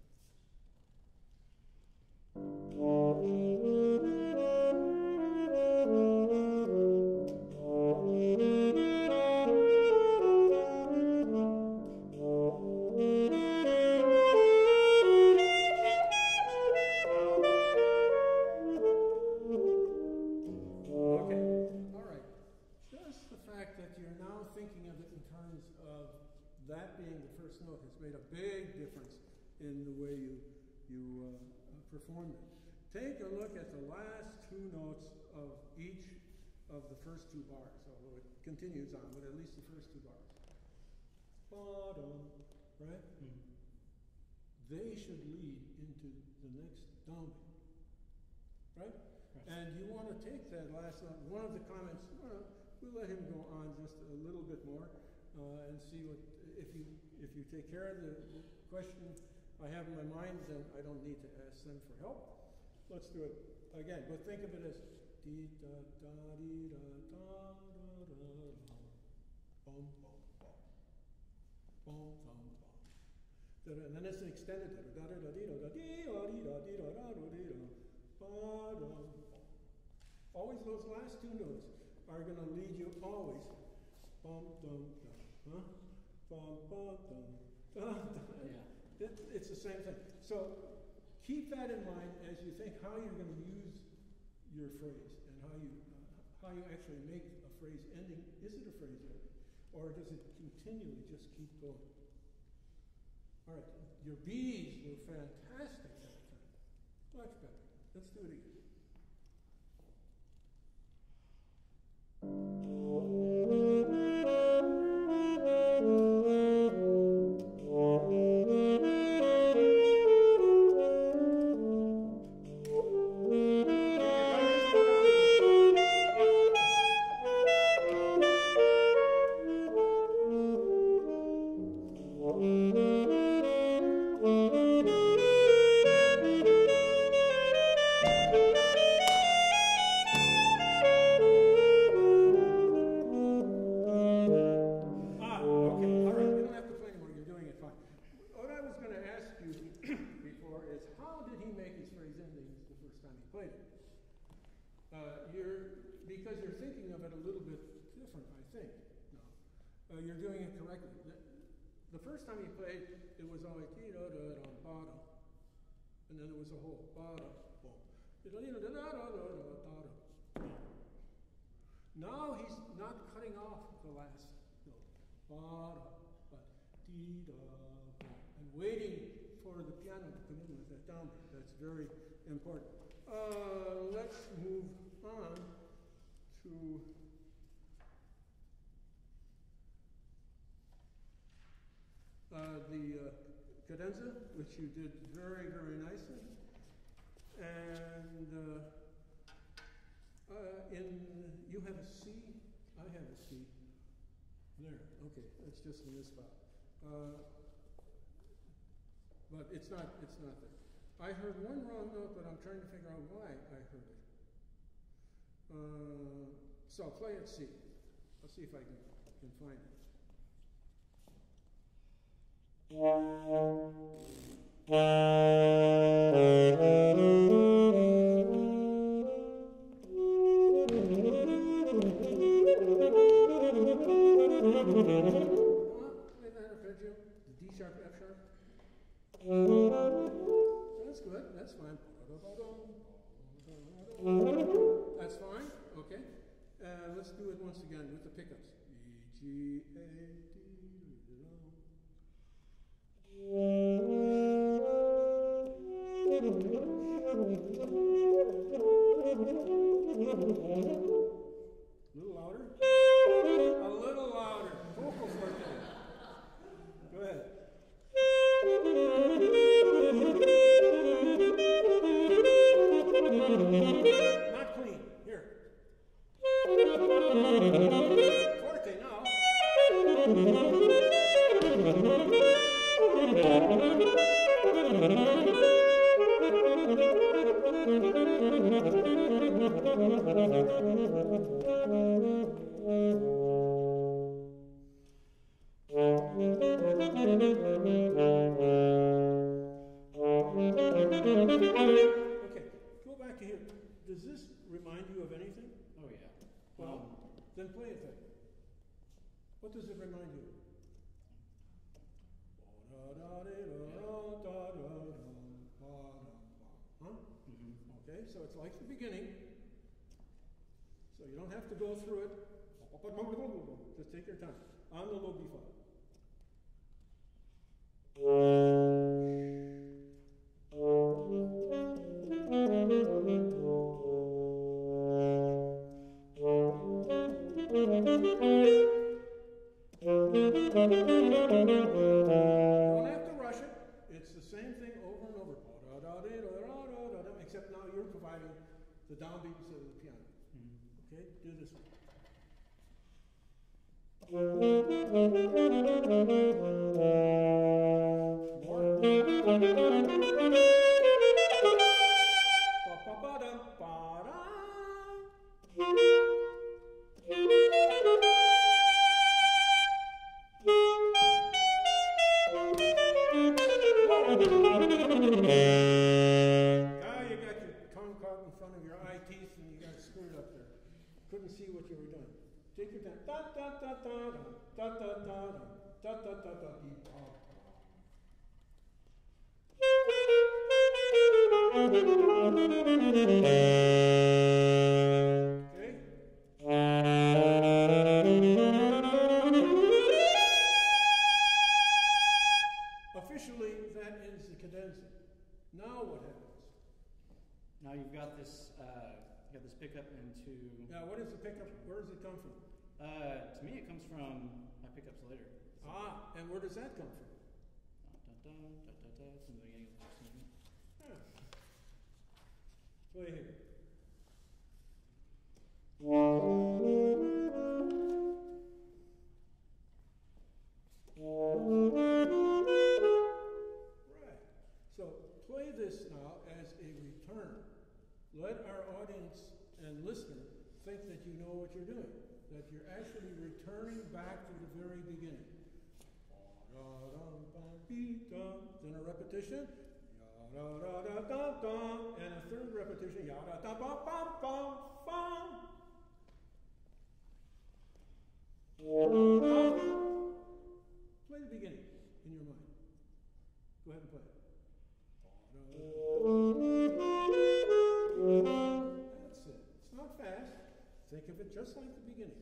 That being the first note has made a big difference in the way you perform it. Take a look at the last two notes of each of the first two bars, although it continues on, but at least the first two bars. Bottom, right? Mm-hmm. They should lead into the next downbeat, right? And you want to take that last note. One of the comments, we'll let him go on just a little bit more and see what. If you take care of the question I have in my mind, then I don't need to ask them for help. Let's do it again, but think of it as dee da da dee da da da da da bum bum bum bum bum bum. And then it's an extended da da da dee da da dee da dee da dee da da da dee da ba dum. Always those last two notes are going to lead you always bum dum dum, huh? Bum, bum, dum, dum, dum. Yeah. It's the same thing. So keep that in mind as you think how you're going to use your phrase and how you actually make a phrase ending. Is it a phrase ending? Or does it continually just keep going? All right. Your B's were fantastic that time. Much better. Let's do it again. Because you're thinking of it a little bit different, I think. No, you're doing it correctly. The first time you played, it was always dee da da da bottom, and then there was a whole bottom, boom. Now he's not cutting off the last note, bottom, but dee da boom, and waiting for the piano to come in with that downbeat. That's very important. Let's move on to the cadenza, which you did very, very nicely. And you have a C, I have a C. There, okay, it's just in this spot. But it's not there. I heard one wrong note, but I'm trying to figure out why I heard it. So play at C. I'll see if I can find it. Play that arpeggio, the D sharp, F sharp. That's good, that's fine. That's fine, okay. Let's do it once again with the pickups. E, G, A, D, A little louder. A little louder. Vocals like that. Go ahead. Not clean. Here. Forte now. Okay, go back to here. Does this remind you of anything? Oh yeah. Well, then play it then. What does it remind you of? Huh? Okay, so it's like the beginning. So you don't have to go through it. Just take your time. On the low B flat. Don't have to rush it. It's the same thing over and over. Except now you're providing the downbeat instead of the piano. Okay, do this one. You got your tongue caught in front of your eye teeth and you got screwed up there. Couldn't see what you were doing. Take your time. Da da da da da da da da da da da da. Okay. Officially, that ends the cadenza. Now what happens? Now you've got this pickup into. Now, what is the pickup? Where does it come from? To me, it comes from my pickups later. Ah, and where does that come from? From the beginning of the first movement. Yeah. Play here. Right. So play this now as a return. Let our audience and listener think that you know what you're doing, that you're actually returning back to the very beginning. Then a repetition, and a third repetition, play the beginning in your mind. Go ahead and play it. That's it. It's not fast. Think of it just like the beginning.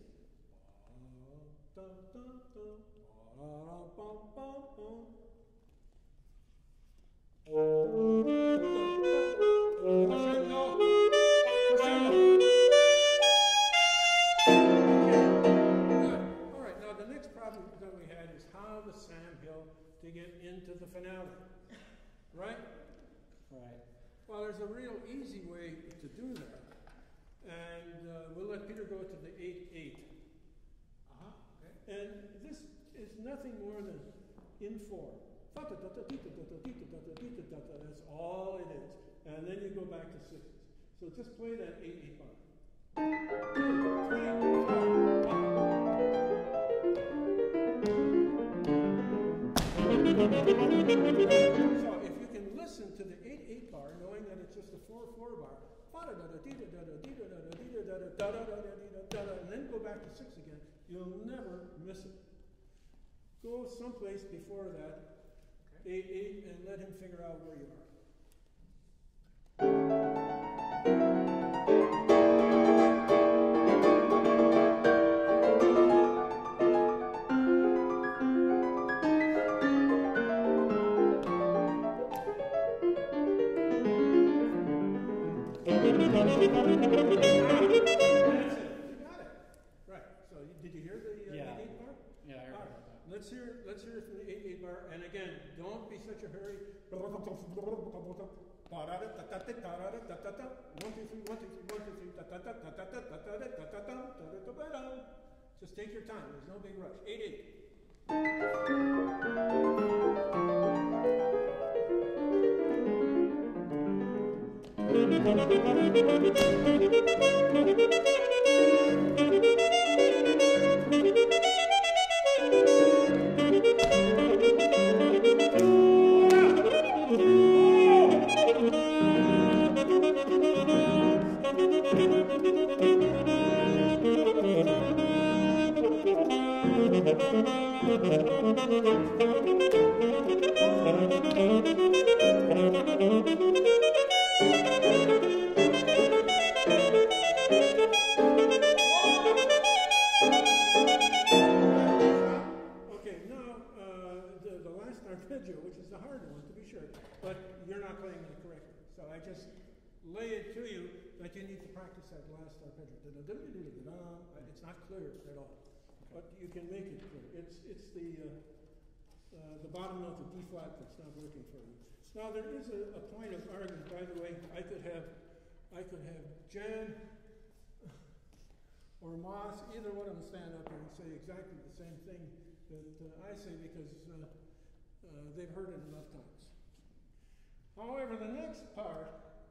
To get into the finale, right? Right. Well, there's a real easy way to do that, and we'll let Peter go to the 8/8. Okay. And this is nothing more than in form. That's all it is. And then you go back to sixes. So just play that 8/8 bar. 2, 3, 4, 1. So if you can listen to the 8/8 bar, knowing that it's just a 4/4 bar, and then go back to 6 again, you'll never miss it. Go someplace before that, 8/8, and let him figure out where you are. That's it. You got it. Right. So did you hear the 8/8 bar? Yeah, I heard All right. about that. Let's hear it from the 8/8 bar. And again, don't be such a hurry. 1, 2, 3, 1, 2, 3, 1, 2, 3, 1, 2, 3, Just take your time. There's no big rush. 8/8. Okay, now the last arpeggio, which is the hard one to be sure, but you're not playing it correctly. So I just lay it to you that you need to practice that last arpeggio. It's not clear at all, but you can make it clear. It's the bottom note, the D flat, that's not working for you. Now there is a point of argument. By the way, I could have Jan or Moss, either one of them stand up here and say exactly the same thing that I say because they've heard it enough times. However, the next part,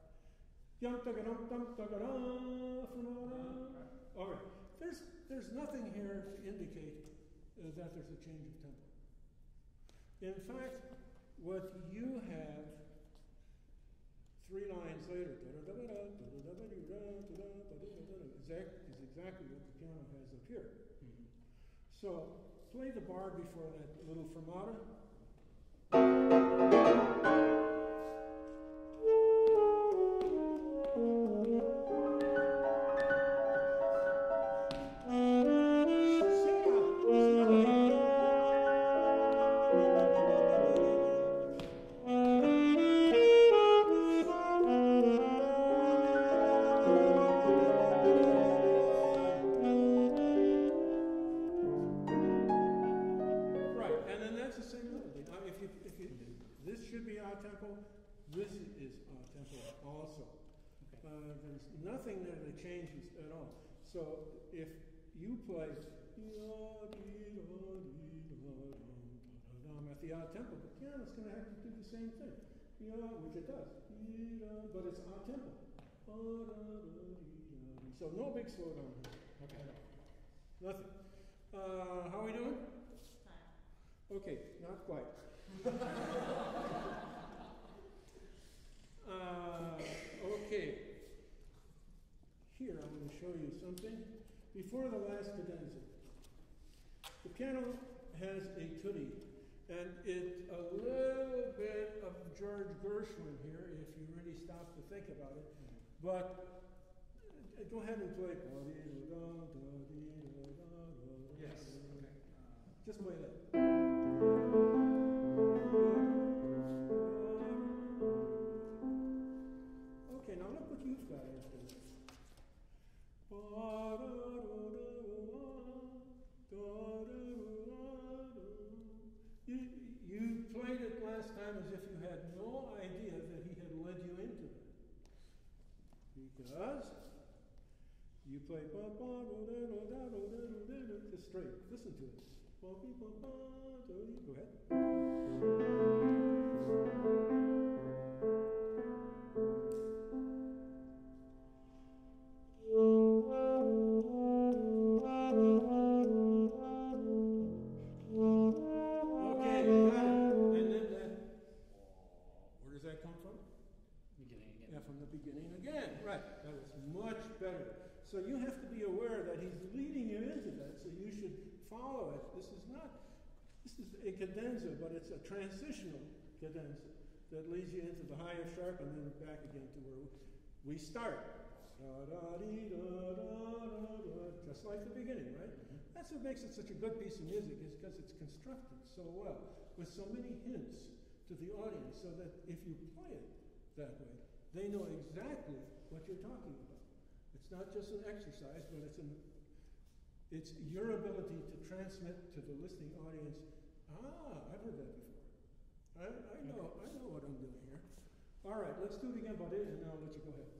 all right, there's nothing here to indicate that there's a change of tempo. In fact, what you have 3 lines later is exactly what the piano has up here. Mm-hmm. So play the bar before that little fermata. This should be our tempo. This is our tempo also. Okay. There's nothing there that changes at all. So if you play at the odd tempo, the piano's going to have to do the same thing, which it does, but it's odd tempo. So no big slowdown here. Okay. Nothing. How are we doing? Okay, not quite. Okay. Here, I'm going to show you something. Before the last cadenza, the piano has a tutti, and it's a little bit of George Gershwin here, if you really stop to think about it. But go ahead and play. Yes. Okay. Just play that. Okay, now look what you've got after this. You played it last time as if you had no idea that he had led you into that. Because you play just straight. Listen to it. Go ahead. Okay, you got it. And then where does that come from? Beginning again. Yeah, from the beginning again. Right. That was much better. So you have to be aware that he's leading you into that, so you should follow it. This is a cadenza, but it's a transitional cadenza that leads you into the higher sharp and then back again to where we start. Just like the beginning, right? Mm-hmm. That's what makes it such a good piece of music, is because it's constructed so well, with so many hints to the audience, so that if you play it that way, they know exactly what you're talking about. It's not just an exercise, but it's your ability to transmit to the listening audience, I've heard that before. I know what I'm doing here. All right, let's do it again, buddy, and then I'll let you go ahead.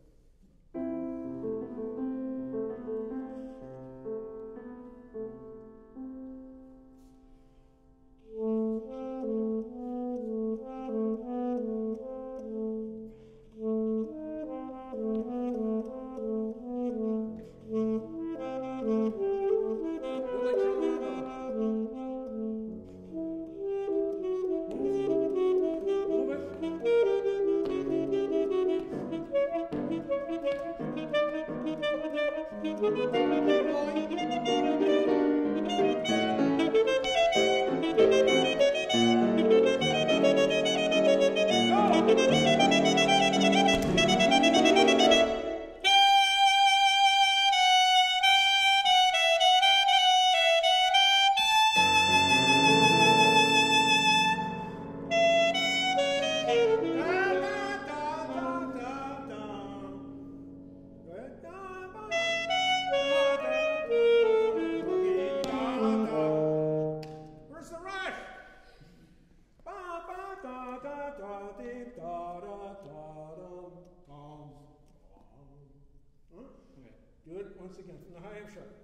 Do it once again from the high F sharp.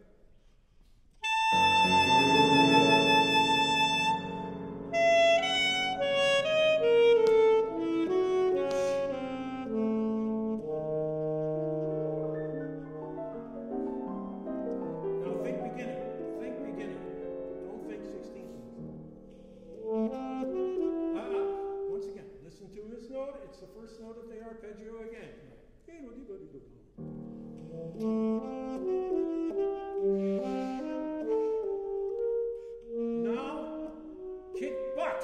Now think beginning. Think beginning. Don't think 16th. Once again, listen to this note. It's the first note of the arpeggio again. Now, kick butt.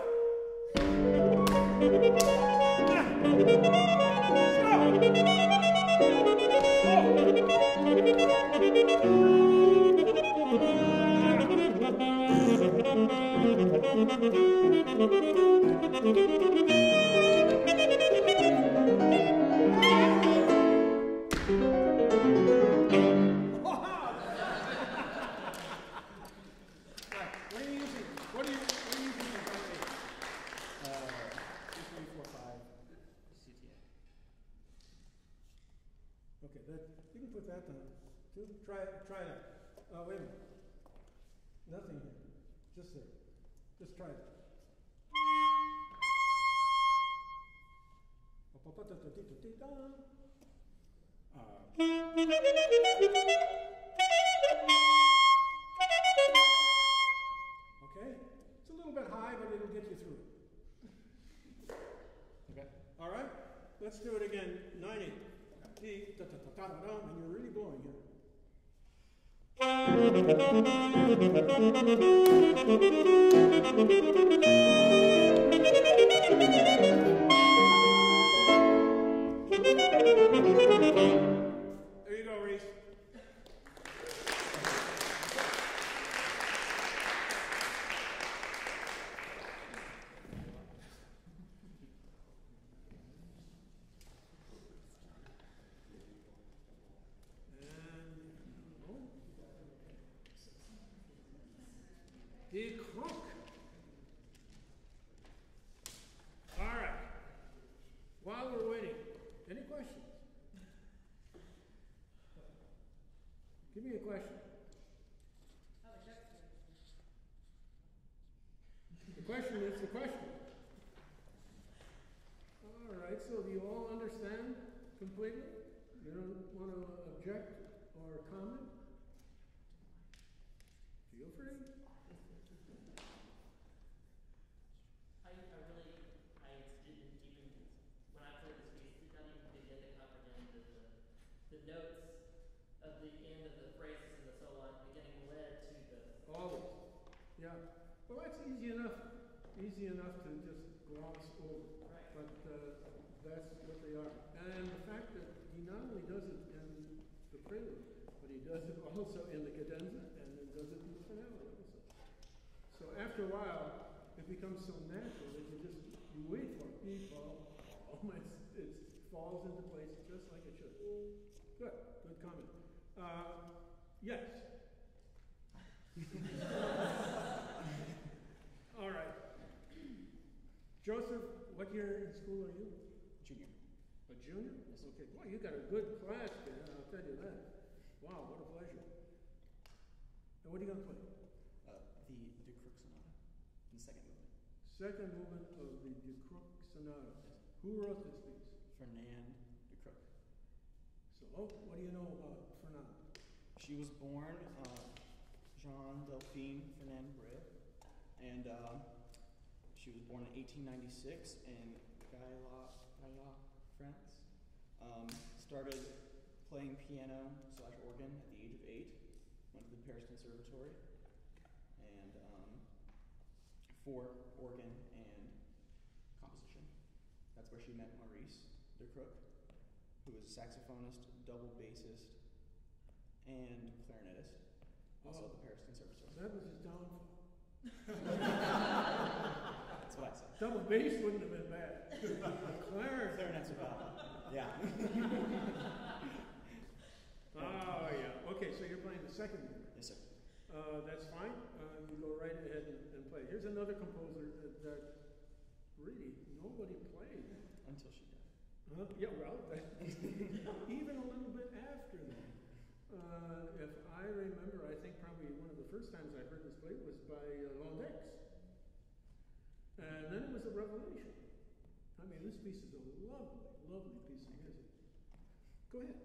Okay, you can put that down. Try that. Wait a minute. Nothing here. Just there. Just try it. Okay? It's a little bit high, but it'll get you through. Okay. All right? Let's do it again. 90. And you're really blowing here. There you go, Reese. The crook. All right. While we're waiting, any questions? Give me a question. The question is the question. All right, so do you all understand completely? You don't want to object or comment? Feel free. The notes of the end of the phrases in the solo line getting led to the Always. Yeah. Well, that's easy enough to just gloss over. Right. But that's what they are. And the fact that he not only does it in the prelude, but he does it also in the cadenza, and then does it in the finale also. So after a while, it becomes so natural that you wait for it. It falls into place just like it should. Good comment. Yes. All right. Joseph, what year in school are you? Junior. A junior? Yes. Okay. Boy, you got a good class there, I'll tell you that. Wow, what a pleasure. And what are you going to play? The Crook Sonata, in the second movement. Second movement of the De Crook Sonata. Yes. Who wrote this piece? Fernand de Crook. So, what do you know about Fernand? She was born Jean Delphine Fernand Bray, and she was born in 1896 in Gaillac, France. Started playing piano / organ at the age of 8. Went to the Paris Conservatory, and for organ and composition. That's where she met Maurice de Crook, who was a saxophonist, double bassist, and clarinetist, also at the Paris Conservatory. That was his downfall. That's what I said. Double bass wouldn't have been bad. Clarinet's about it. Yeah. Oh, yeah. Okay, so you're playing the second movement. Yes, sir. That's fine. You go right ahead and play. Here's another composer that really nobody played. Until she died. Yeah, well, even a little bit after that. If I remember, I think probably one of the first times I heard this played was by Londex. And then it was a revelation. I mean, this piece is a lovely, lovely piece of music. Go ahead.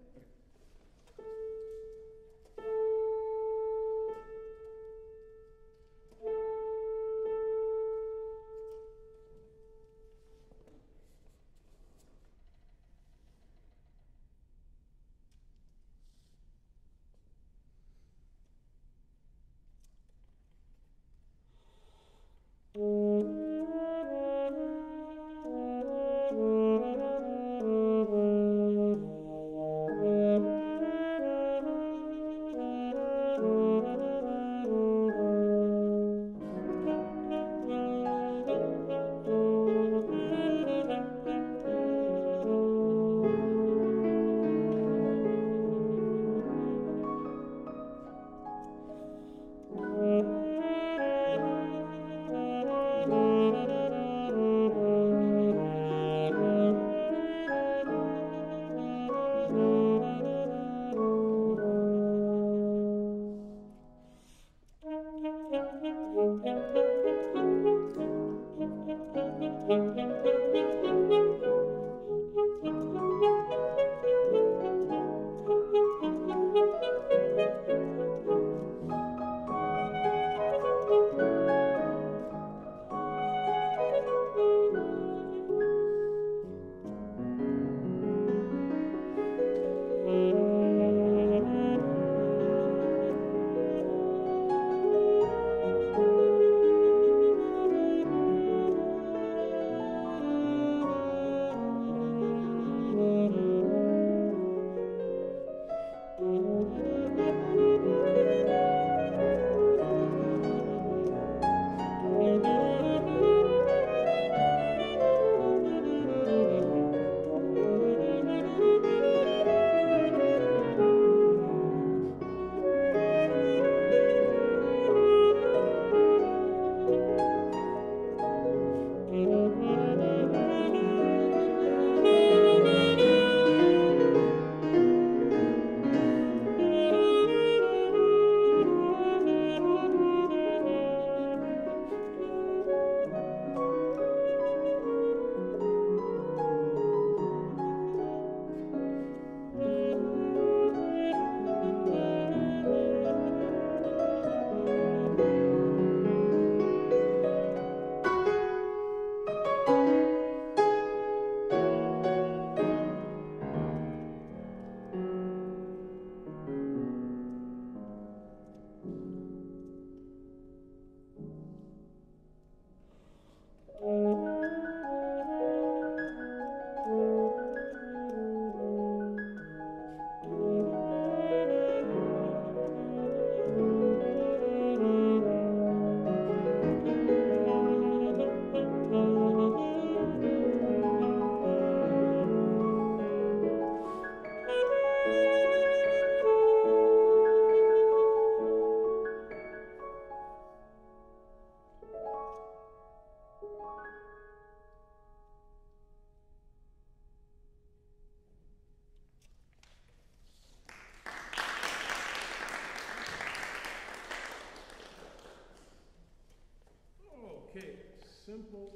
Simple,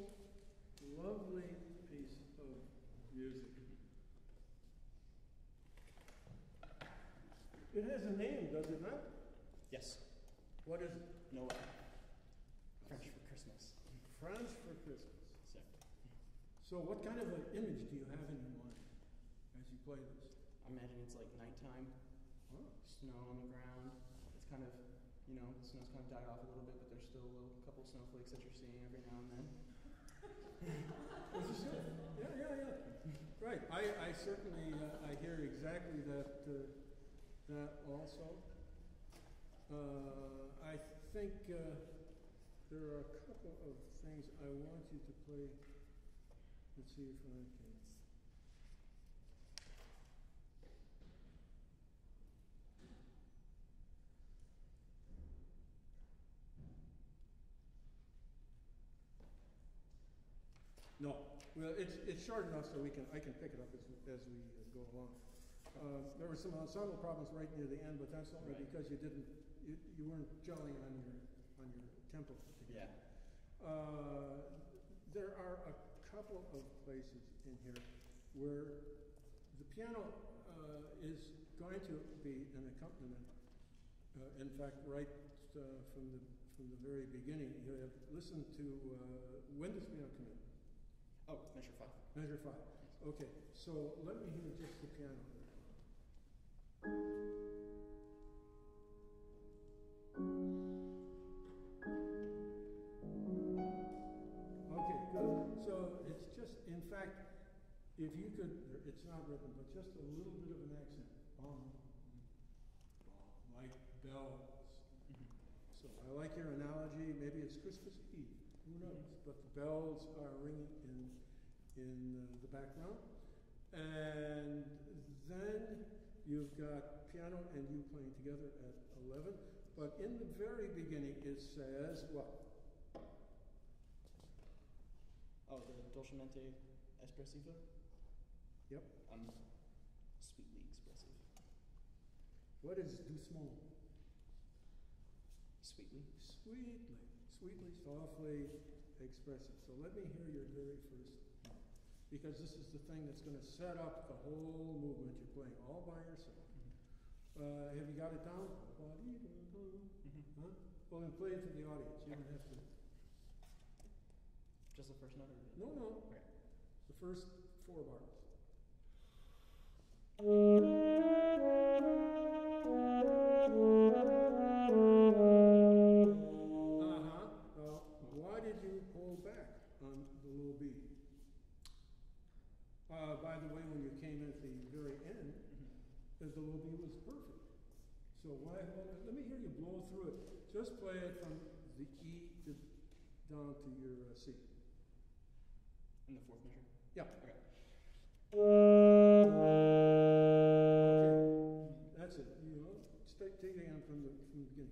lovely piece of music. It has a name, does it not? Yes. What is it? Noel. French for Christmas. France for Christmas. So, So what kind of an image do you have in your mind as you play this? I imagine it's like nighttime, Oh. snow on the ground. It's kind of, the snow's kind of died off a little bit, but there's still a couple snowflakes that you're seeing every now and then. Yeah. Right. I certainly I hear exactly that also. I think there are a couple of things I want you to play. Let's see if I can. No, well, it's short enough so I can pick it up as we go along. There were some ensemble problems right near the end, but that's only because you weren't gelling on your tempo. Yeah. There are a couple of places in here where the piano is going to be an accompaniment. In fact, right from the very beginning, you have listened to when does piano come in? Oh, measure 5. Measure 5. Okay, so let me hear just the piano. Okay, good. So it's just, in fact, if you could, it's not written, but just a little bit of an accent. Like bells. So I like your analogy. Maybe it's Christmas Eve. Who knows? But the bells are ringing in the background. And then you've got piano and you playing together at 11. But in the very beginning it says what? Oh, the dolcemente espressivo? Yep. Sweetly expressive. What is doucement? Sweetly. Sweetly, softly expressive. So let me hear your very first note. Because this is the thing that's going to set up the whole movement. You're playing all by yourself. Have you got it down? Huh? Well, then play it to the audience. You don't have to. Just the first note? Or No. Okay. The first 4 bars. Why did you hold back on the low B? By the way, when you came in at the very end, the low B was perfect. So why hold it? Let me hear you blow through it. Just play it from the E down to your C. In the 4th measure? Yeah. Okay. Okay. That's it. Take it again from the beginning.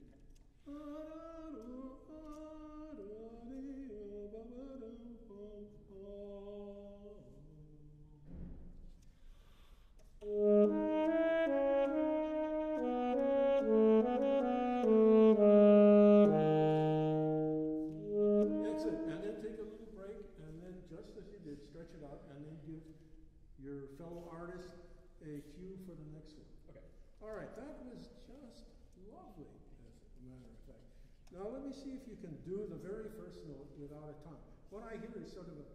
That's it. And then take a little break, and then just as you did, stretch it out, and then give your fellow artist a cue for the next one. Okay. All right, that was just lovely, as a matter of fact. Now let me see if you can do the very first note without a tongue. What I hear is sort of a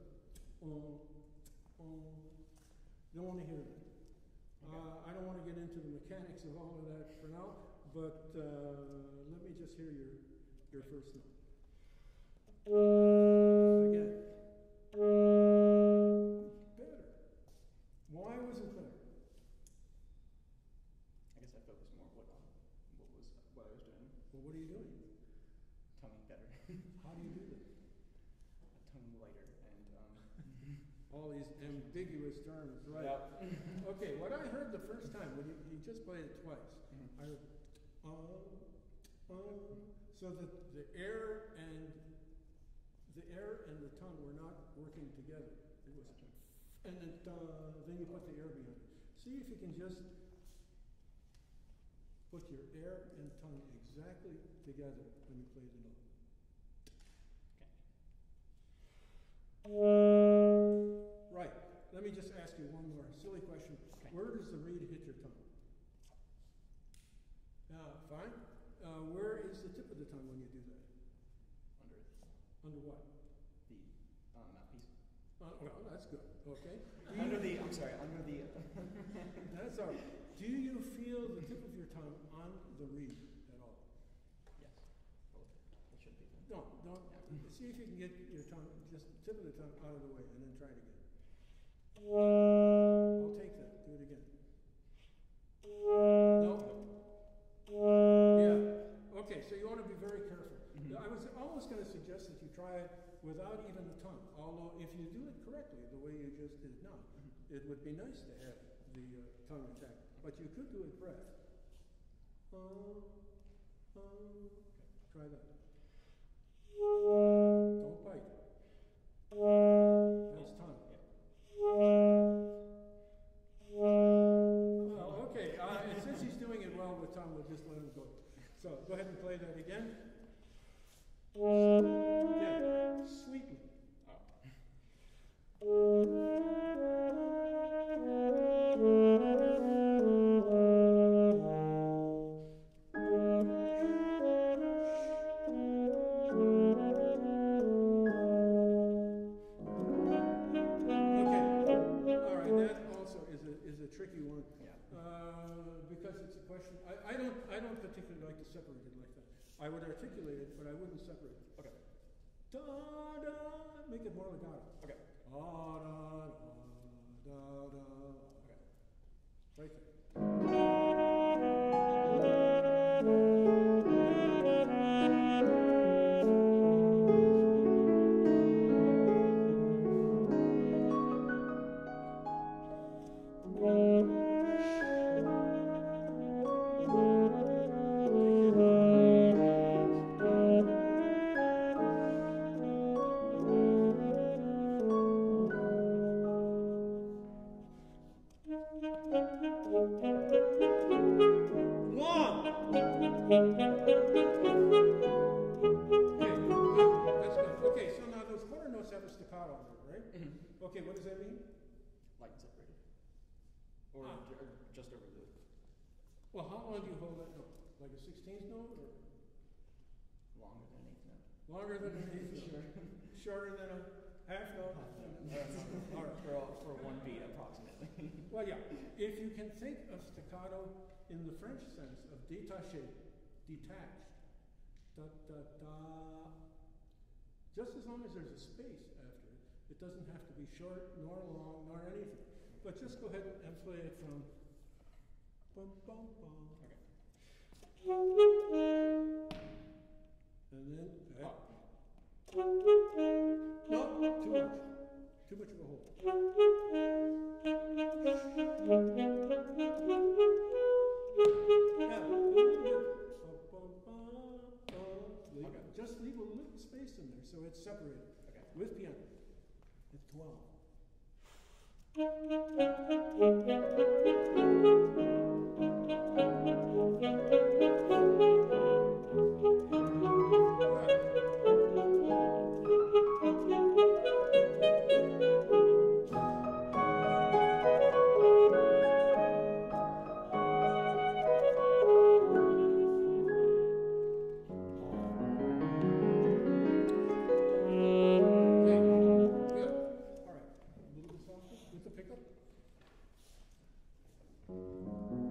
don't want to hear that. Okay. I don't want to get into the mechanics of all of that for now, but let me just hear your first note. Again. Better. Why was it better? I guess I focused more what I was doing. Well, what are you doing? Tonguing better. How do you do that? Tonguing lighter and All these ambiguous terms, right? Yep. Okay, what I heard the first time, when you just played it twice, I heard so that the air and the tongue were not working together. It was, and then you put the air behind it. See if you can just put your air and tongue exactly together when you play the note. Right. Let me just ask you one more silly question. Okay. Where does the reed hit your tongue? fine. Where is the tip of the tongue when you do that? Under Under what? the mouthpiece. Well, that's good. Okay. Under the, I'm sorry, under the. That's all right. Do you feel the tip of your tongue on the reed at all? Yes. Well, it should be. No, don't. See if you can get your tongue, just the tip of the tongue out of the way, and then try it again. I'll take that. Do it again. No? Yeah. Okay, so you want to be very careful. I was almost going to suggest that you try it without even the tongue, although if you do it correctly, the way you just did now, it would be nice to have the tongue intact. But you could do it breath. Try that. Don't bite. Nice tongue. Oh, okay. Since he's doing it well with tongue, we'll just let him go. So go ahead and play that again. Yeah, sweetly. Tricky one, because it's a question. I don't particularly like to separate it like that. I would articulate it, but I wouldn't separate it. Okay. Da da, make it more legato. Okay. Da da da da da. Okay. Right there. Okay, what does that mean? Light and separated. Or just over the. Well, how long do you hold that note? Like a 16th note or? Longer than an eighth note. Longer than an eighth note. Shorter than a half note. All right. For one beat, approximately. Well, yeah. If you can think of staccato in the French sense of détaché, detached, da da da. Just as long as there's a space after it, it doesn't have to be short nor long nor anything. But just go ahead and play it from bum bum bum. Okay. And then no, too much. Too much of a hold. Yeah, okay. Just leave a little space in there so it's separated. Okay. With piano. It's 12. With the pickup.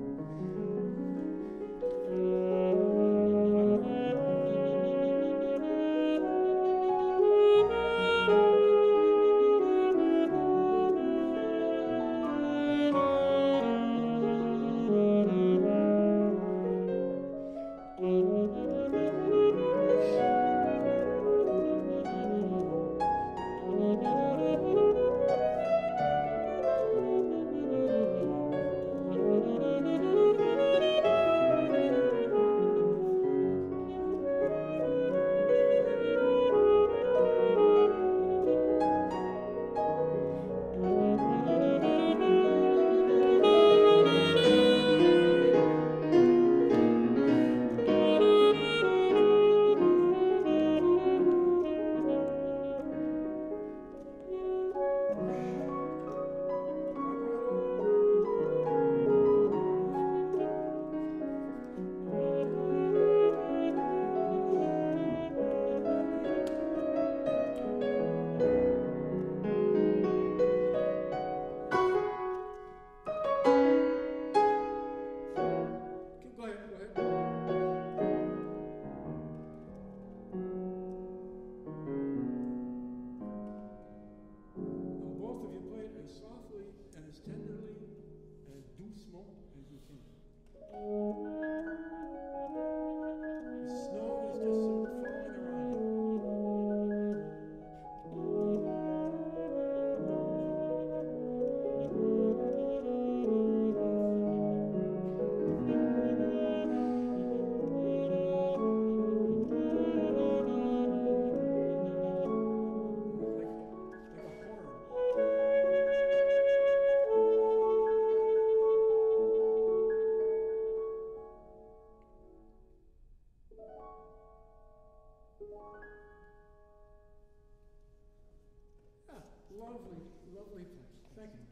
Yeah, lovely, lovely place. Thank you.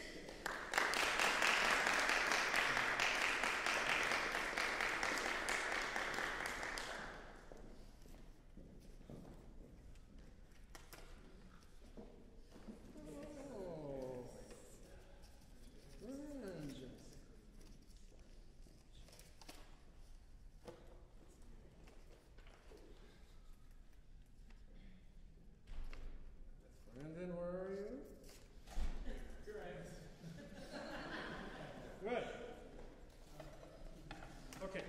Oh, friends. Brandon, where are you? Here I am. Good. Okay.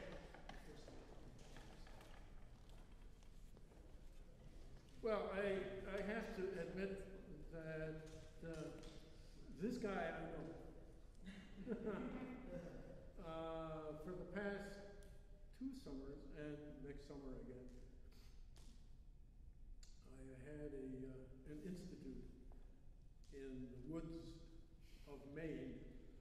Well, I have to admit that this guy I know. For the past 2 summers and next summer again, I had an institute in the woods of Maine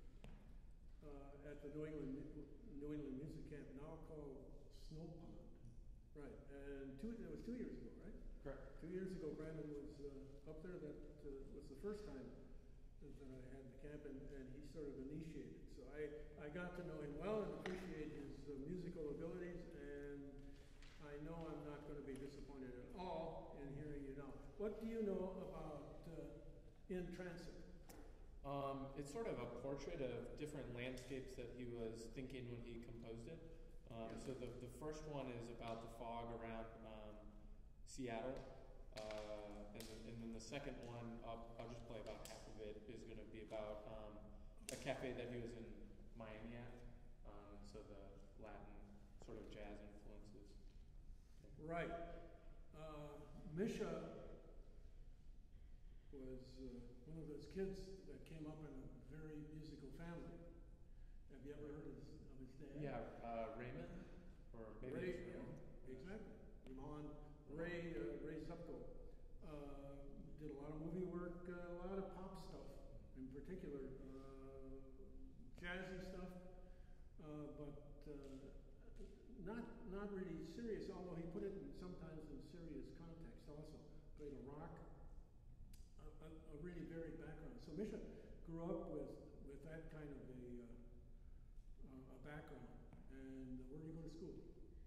at the New England Music Camp, now called Snow Pond. Right, and it was 2 years ago, right? Correct. 2 years ago, Brandon was up there. That was the first time that I had the camp, and he sort of initiated. So I got to know him well and appreciate his musical abilities, and I know I'm not going to be disappointed at all in hearing you now. What do you know about In Transit? It's sort of a portrait of different landscapes that he was thinking when he composed it. So the first one is about the fog around Seattle, and then the second one, I'll just play about half of it, is going to be about a cafe that he was in Miami at, so the Latin sort of jazz influences. Right. Misha was one of those kids that came up in a very musical family. Have you ever heard of his dad? Yeah, Raymond, or maybe Ray, it's Raymond. exactly. Ray Zupko did a lot of movie work, a lot of pop stuff, in particular, jazzy stuff, but not really serious. Although he put it sometimes in serious context. Also played a rock, a really varied background. So Misha grew up with that kind of a background. And where did you go to school?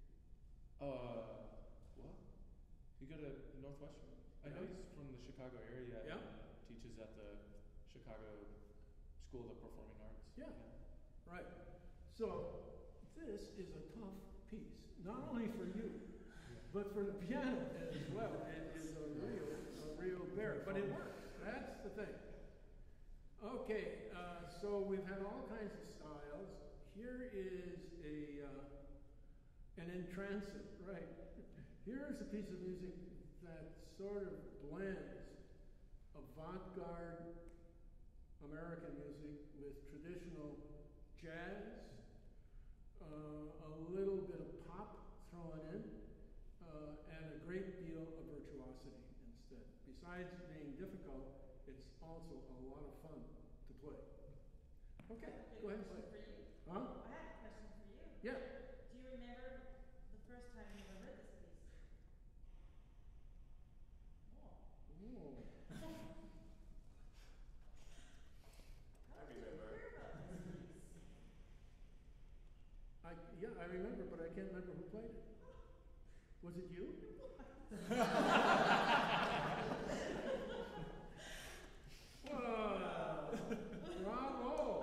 What? You go to Northwestern? I know he's from the Chicago area. Yeah. And, teaches at the Chicago School of Performing Arts. Yeah. Right. So this is a tough piece, not only for you, but for the piano as well. It is a real bear, but it works. That's the thing. Okay, so we've had all kinds of styles. Here is an In Transit, right? Here's a piece of music that sort of blends avant-garde American music with traditional jazz, a little bit of pop thrown in, and a great deal of virtuosity instead. Besides being difficult, it's also a lot of fun to play. Okay, go ahead and play. For you. Huh? I have a question for you. Yeah. Do you remember the first time you ever heard this piece? Oh. Ooh. How did you hear about this piece? I remember, but I can't remember who played it. Was it you? Bravo!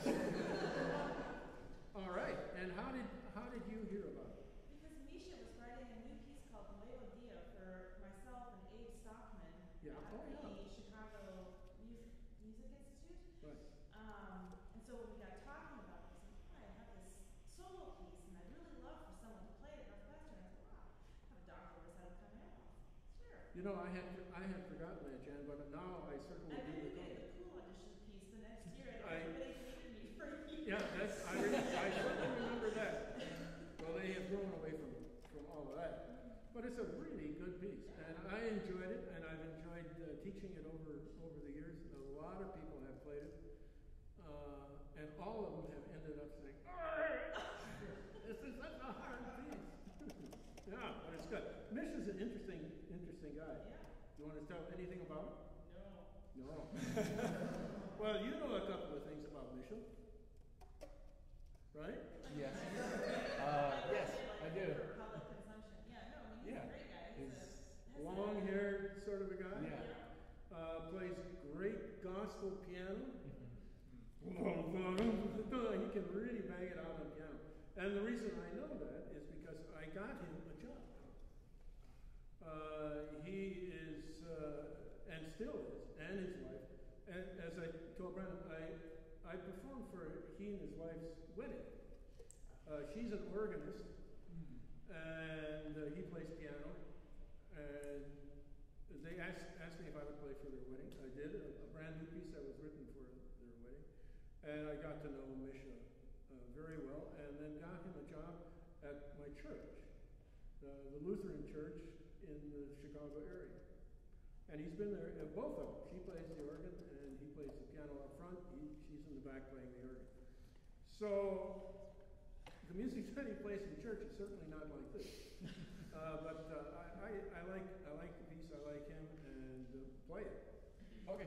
All right. And how did you hear about it? Because Misha was writing a new piece called Nuevo Dia for myself and Abe Stockman Yeah. at Oh, yeah. the Chicago Music Institute. Right. And so when we got talking about it, I said, oh, I have this solo piece, and I'd really love for someone to play it at Northwestern. I said, wow, have a doctor always had it come in. Sure. You know, I had forgotten that, Jan, but now I certainly And do then we recall did it. the cool audition piece the next year, and everybody hated me for years. Yeah, I certainly remember that. Well, they have grown away from all of that. But it's a really good piece, and I enjoyed it, and I've enjoyed teaching it over the years. A lot of people have played it, and all of them have ended up saying, "This is such a hard piece." Yeah, but it's good. Misha's an interesting guy. Yeah. You want to tell anything about him? No. No. Well, you know a couple of things about Mitchell, right? Yes. Yes, I do. For public consumption. Yeah, no, I mean, he's Yeah. a great guy. He's- Long-haired sort of a guy. Yeah. Plays great gospel piano. Mhm. He can really bang it out on piano. And the reason I know that is because I got him a job. He is, and still is, and his wife. And as I told Brandon, I performed for he and his wife's wedding. She's an organist, and he plays piano. And they asked me if I would play for their wedding. I did, a brand new piece that was written for their wedding. And I got to know Misha very well, and then got him a job at my church, the Lutheran church in the Chicago area. And he's been there, both of them. She plays the organ, and he plays the piano up front. She's in the back playing the organ. So, the music that he plays in church is certainly not like this. But I like the piece, I like him, and play it. Okay.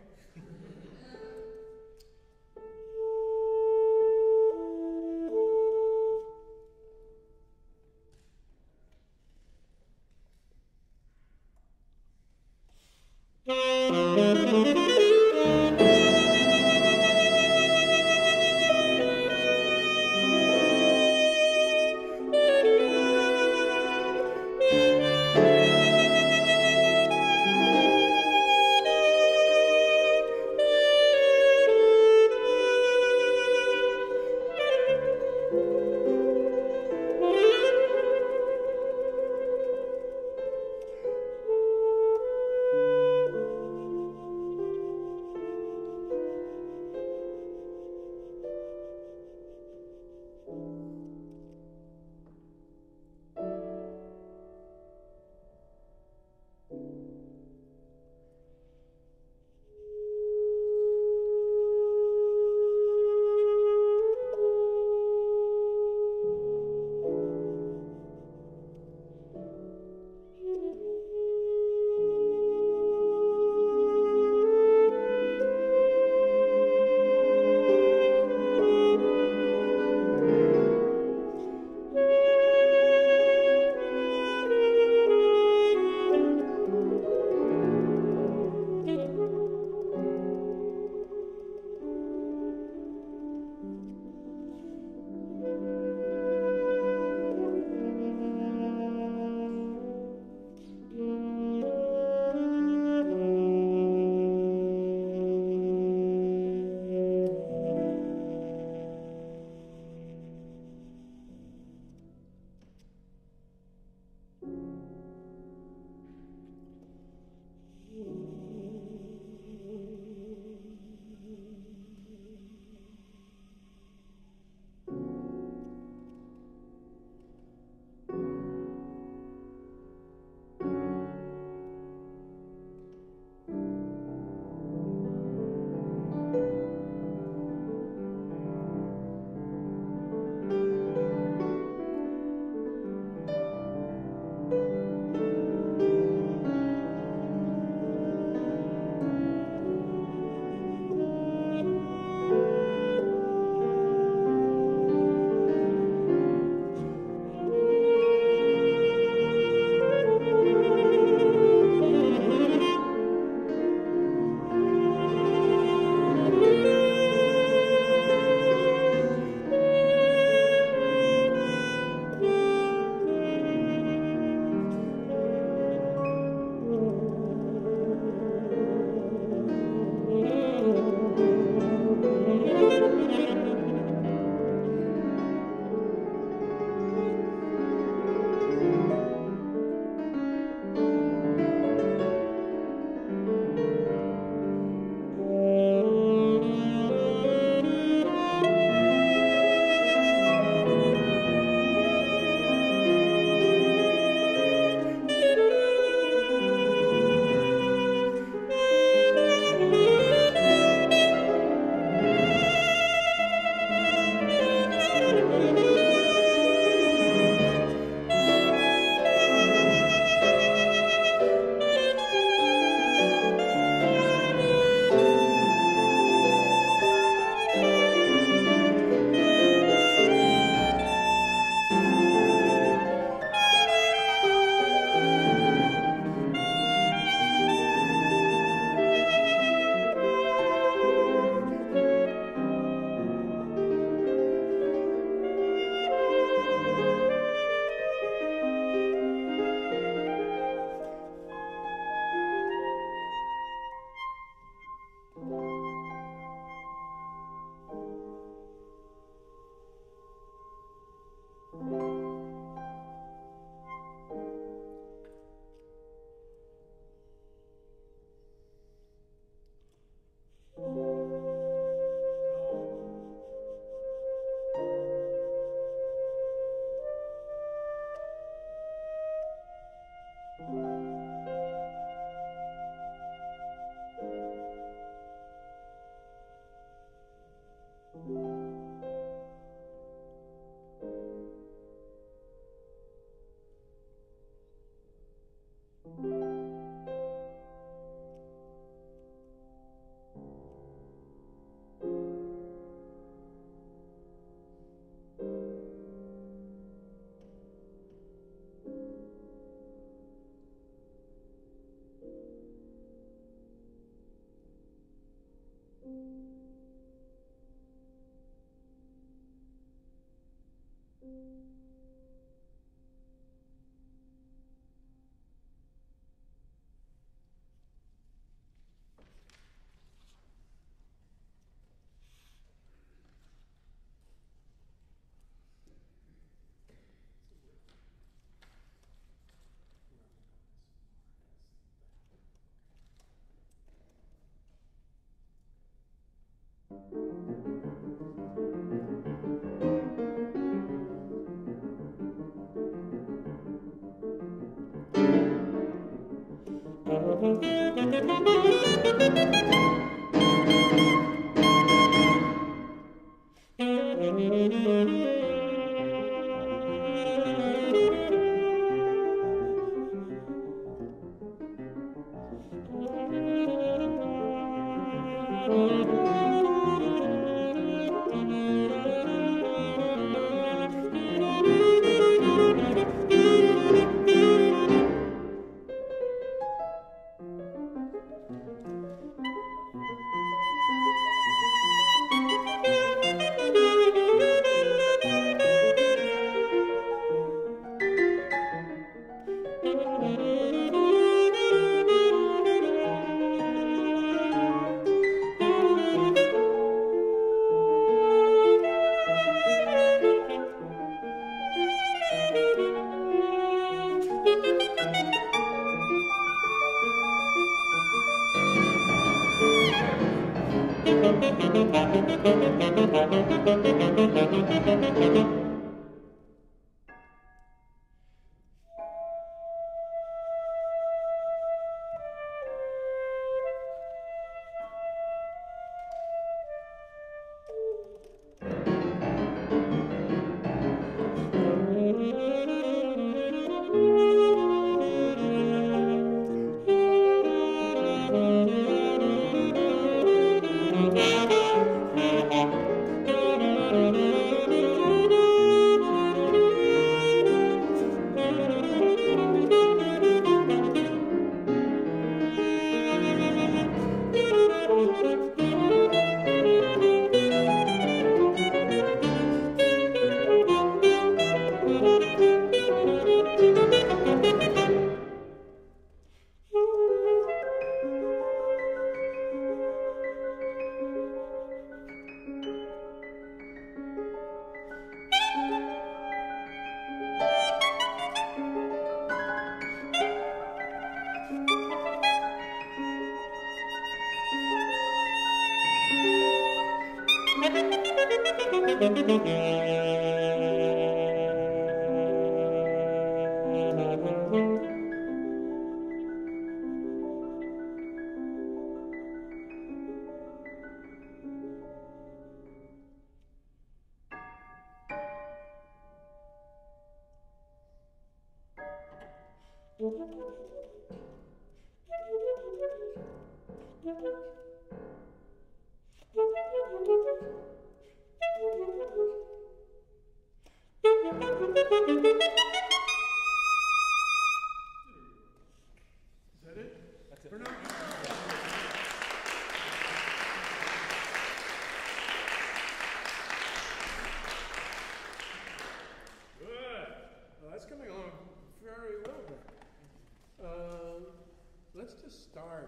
Let's just start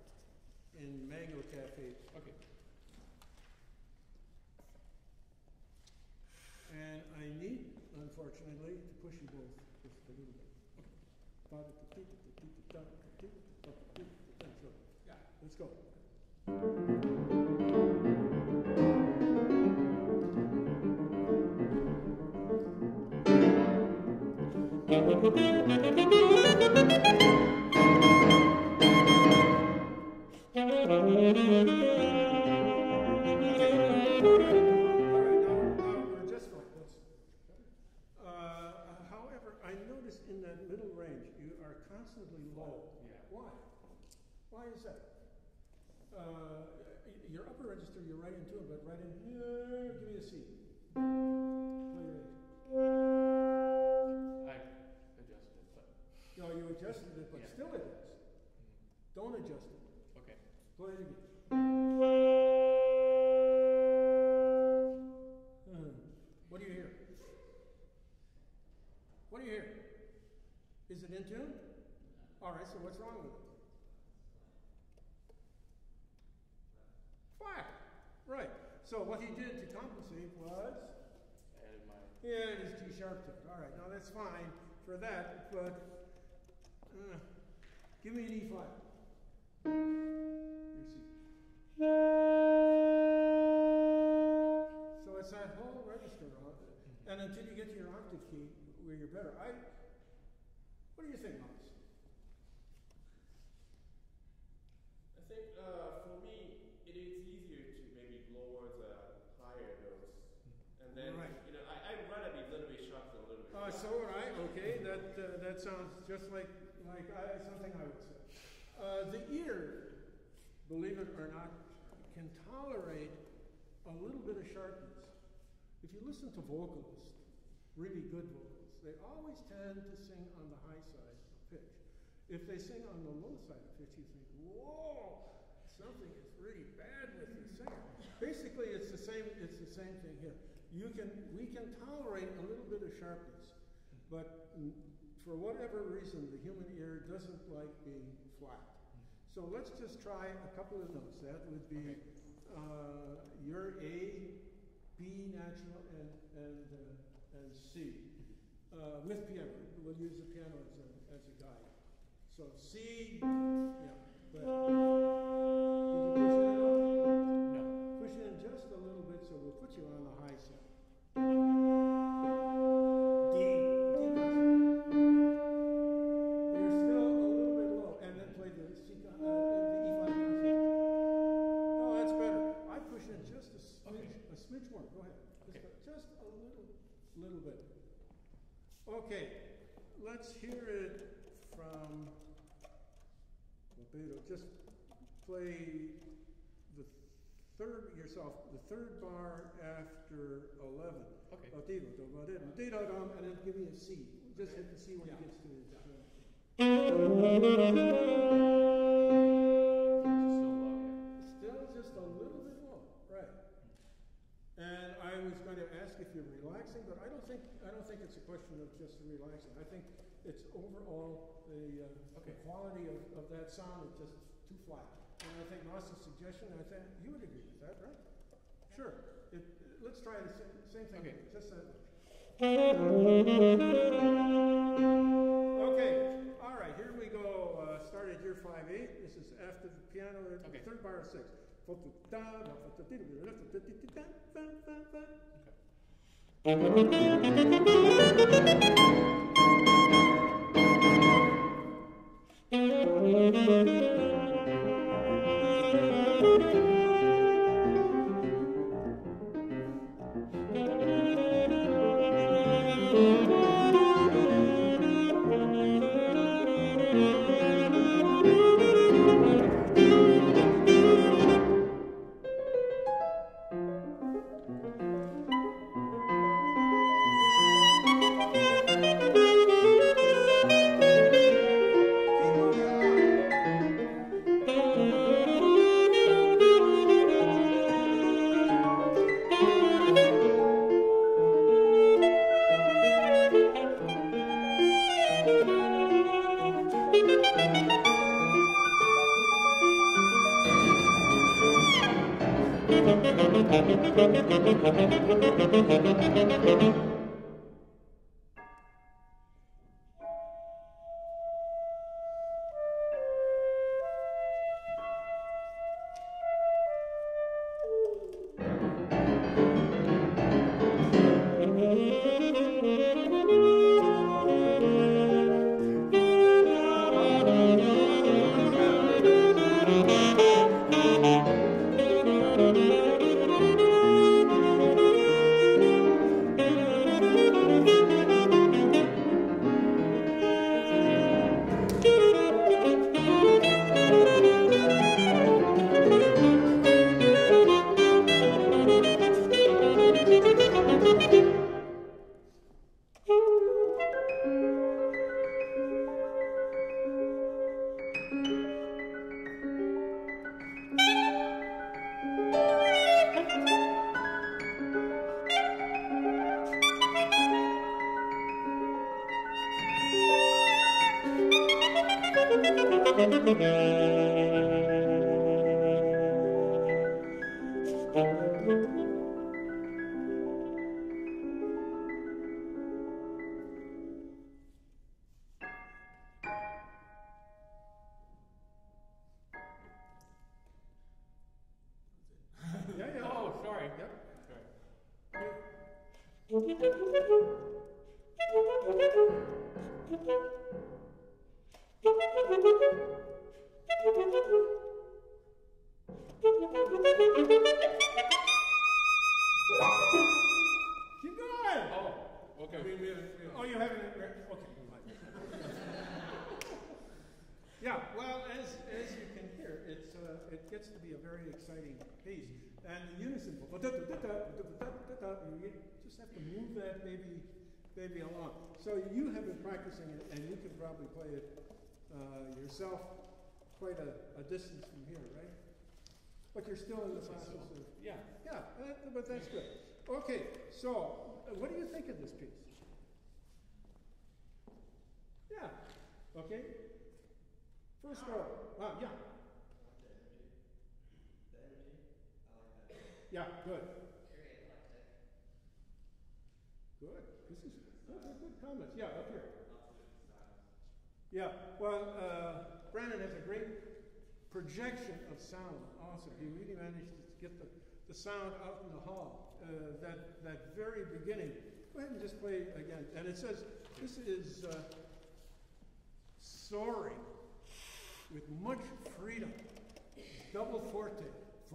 in Mango Cafe. Okay. And I need, unfortunately, to push you both just a little bit. So, Yeah. let's go. However, I noticed in that middle range, you are constantly low. Yeah. Why? Why is that? Your upper register, you're right in tune, but right in here, give me a C. Play it. I adjusted it, but No, you adjusted it, but Yeah. still it is. Don't adjust it. okay. Play it again. What do you hear? What do you hear? Is it in tune? All right, so what's wrong with it? Flat. Right. So what he did to compensate was Added my he added his G sharp to it. All right, now that's fine for that, but give me an E flat. Your C. So it's that whole register, and until you get to your octave key, where you're better. What do you think, Max? I think for me, it is easier to maybe lower the higher notes, and then Right. I'd rather be a little bit sharp than a little bit. So would I. Okay, that sounds just like something I would say. The ear, believe it or not, can tolerate a little bit of sharpness. If you listen to vocalists, really good vocalists, they always tend to sing on the high side of pitch. If they sing on the low side of pitch, you think, whoa, something is really bad with this singer. Basically, it's the same thing here. We can tolerate a little bit of sharpness, but for whatever reason, the human ear doesn't like being flat. So let's just try a couple of notes. That would be your A, B natural, and C. With piano, we'll use the piano as a guide. So C, yeah. But did you push it up? no. Push it in just a little bit, so we'll put you on the high side. D constant. You're still a little bit low, and then play the C, the E flat constant. No, that's better. I push in just a smidge more. Go ahead. Just a little bit. Okay, let's hear it from Beto. Just play the third bar after 11. Okay. And then give me a C. Just hit the C when it gets to it. Just so low, yeah. Still just a little bit low, right? And I was going to ask if you're relaxing, but I don't think it's a question of just relaxing. I think it's overall the quality of that sound is just too flat. And I think Moss's suggestion, I think you would agree with that, right? Sure. Let's try the same thing. Okay. Just that much. Okay. All right. Here we go. Start at year 5/8. This is after the piano. Okay. Third bar of 6. Yeah, yeah. Oh, sorry. Yep. Sorry. Keep going. Oh, okay. Oh, you haven't. Okay, never mind. Yeah. Well, as you can hear, it gets to be a very exciting piece, and the unison. You just have to move that baby along. So you have been practicing it, and you can probably play it yourself quite a distance from here, right? But you're still in the process of. Yeah. Yeah, but that's good. Okay, so what do you think of this piece? Yeah. Okay. First of all, yeah. Yeah, good. Very eclectic. Good. This is good comments. Yeah, up here. Yeah. Well, Brandon has a great projection of sound. Awesome. He really managed to get the sound out in the hall. That very beginning. Go ahead and just play again. And it says this is soaring with much freedom. Double forte.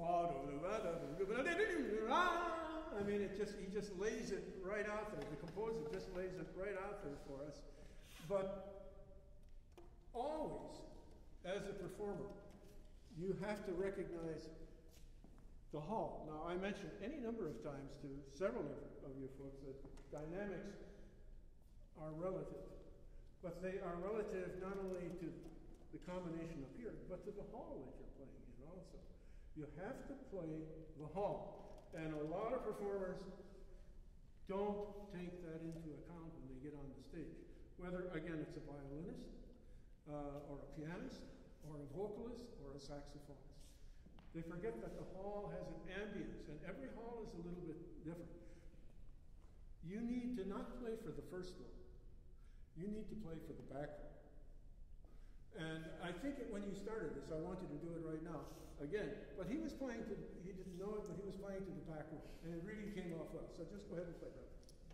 I mean, he just lays it right out there. The composer just lays it right out there for us. But always, as a performer, you have to recognize the hall. Now, I mentioned any number of times to several of you folks that dynamics are relative. But they are relative not only to the combination up here, but to the hall that you're playing in also. You have to play the hall. And a lot of performers don't take that into account when they get on the stage. Whether, again, it's a violinist, or a pianist, or a vocalist, or a saxophonist. They forget that the hall has an ambience, and every hall is a little bit different. You need to not play for the first row. You need to play for the back row. And I think when you started this, I want you to do it right now, again. But he didn't know it, but he was playing to the back row. And it really came off well. So just go ahead and play that.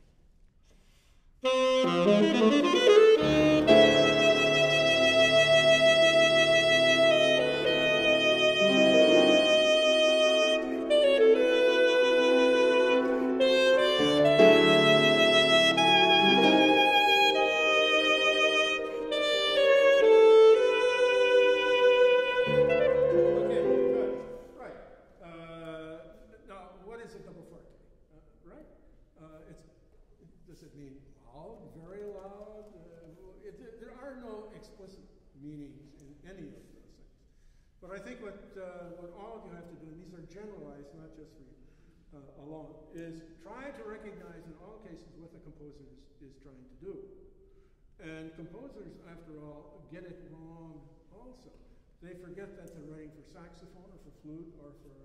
Generalized, not just for you alone, is try to recognize in all cases what the composer is trying to do. And composers, after all, get it wrong also. They forget that they're writing for saxophone or for flute or for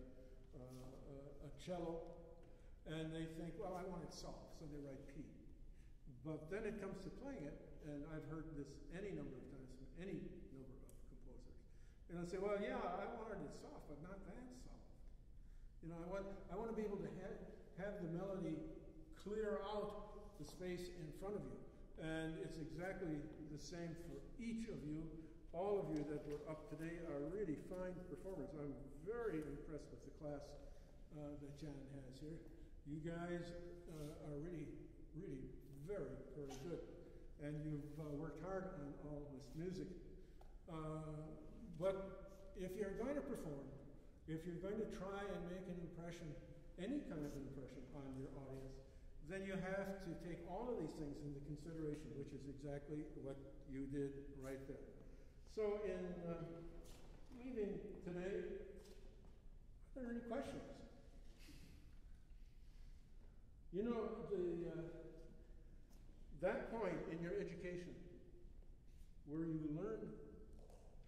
a cello, and they think, well, I want it soft, so they write P. But then it comes to playing it, and I've heard this any number of times from any number of composers. And they'll say, well, yeah, I wanted it soft, but not that soft. You know, I want to be able to have the melody clear out the space in front of you. And it's exactly the same for each of you. All of you that were up today are really fine performers. I'm very impressed with the class that Jan has here. You guys are really, really very, very good. And you've worked hard on all this music. But if you're going to perform, if you're going to try and make an impression, any kind of impression on your audience, then you have to take all of these things into consideration, which is exactly what you did right there. So in leaving today, are there any questions? You know, that point in your education where you learn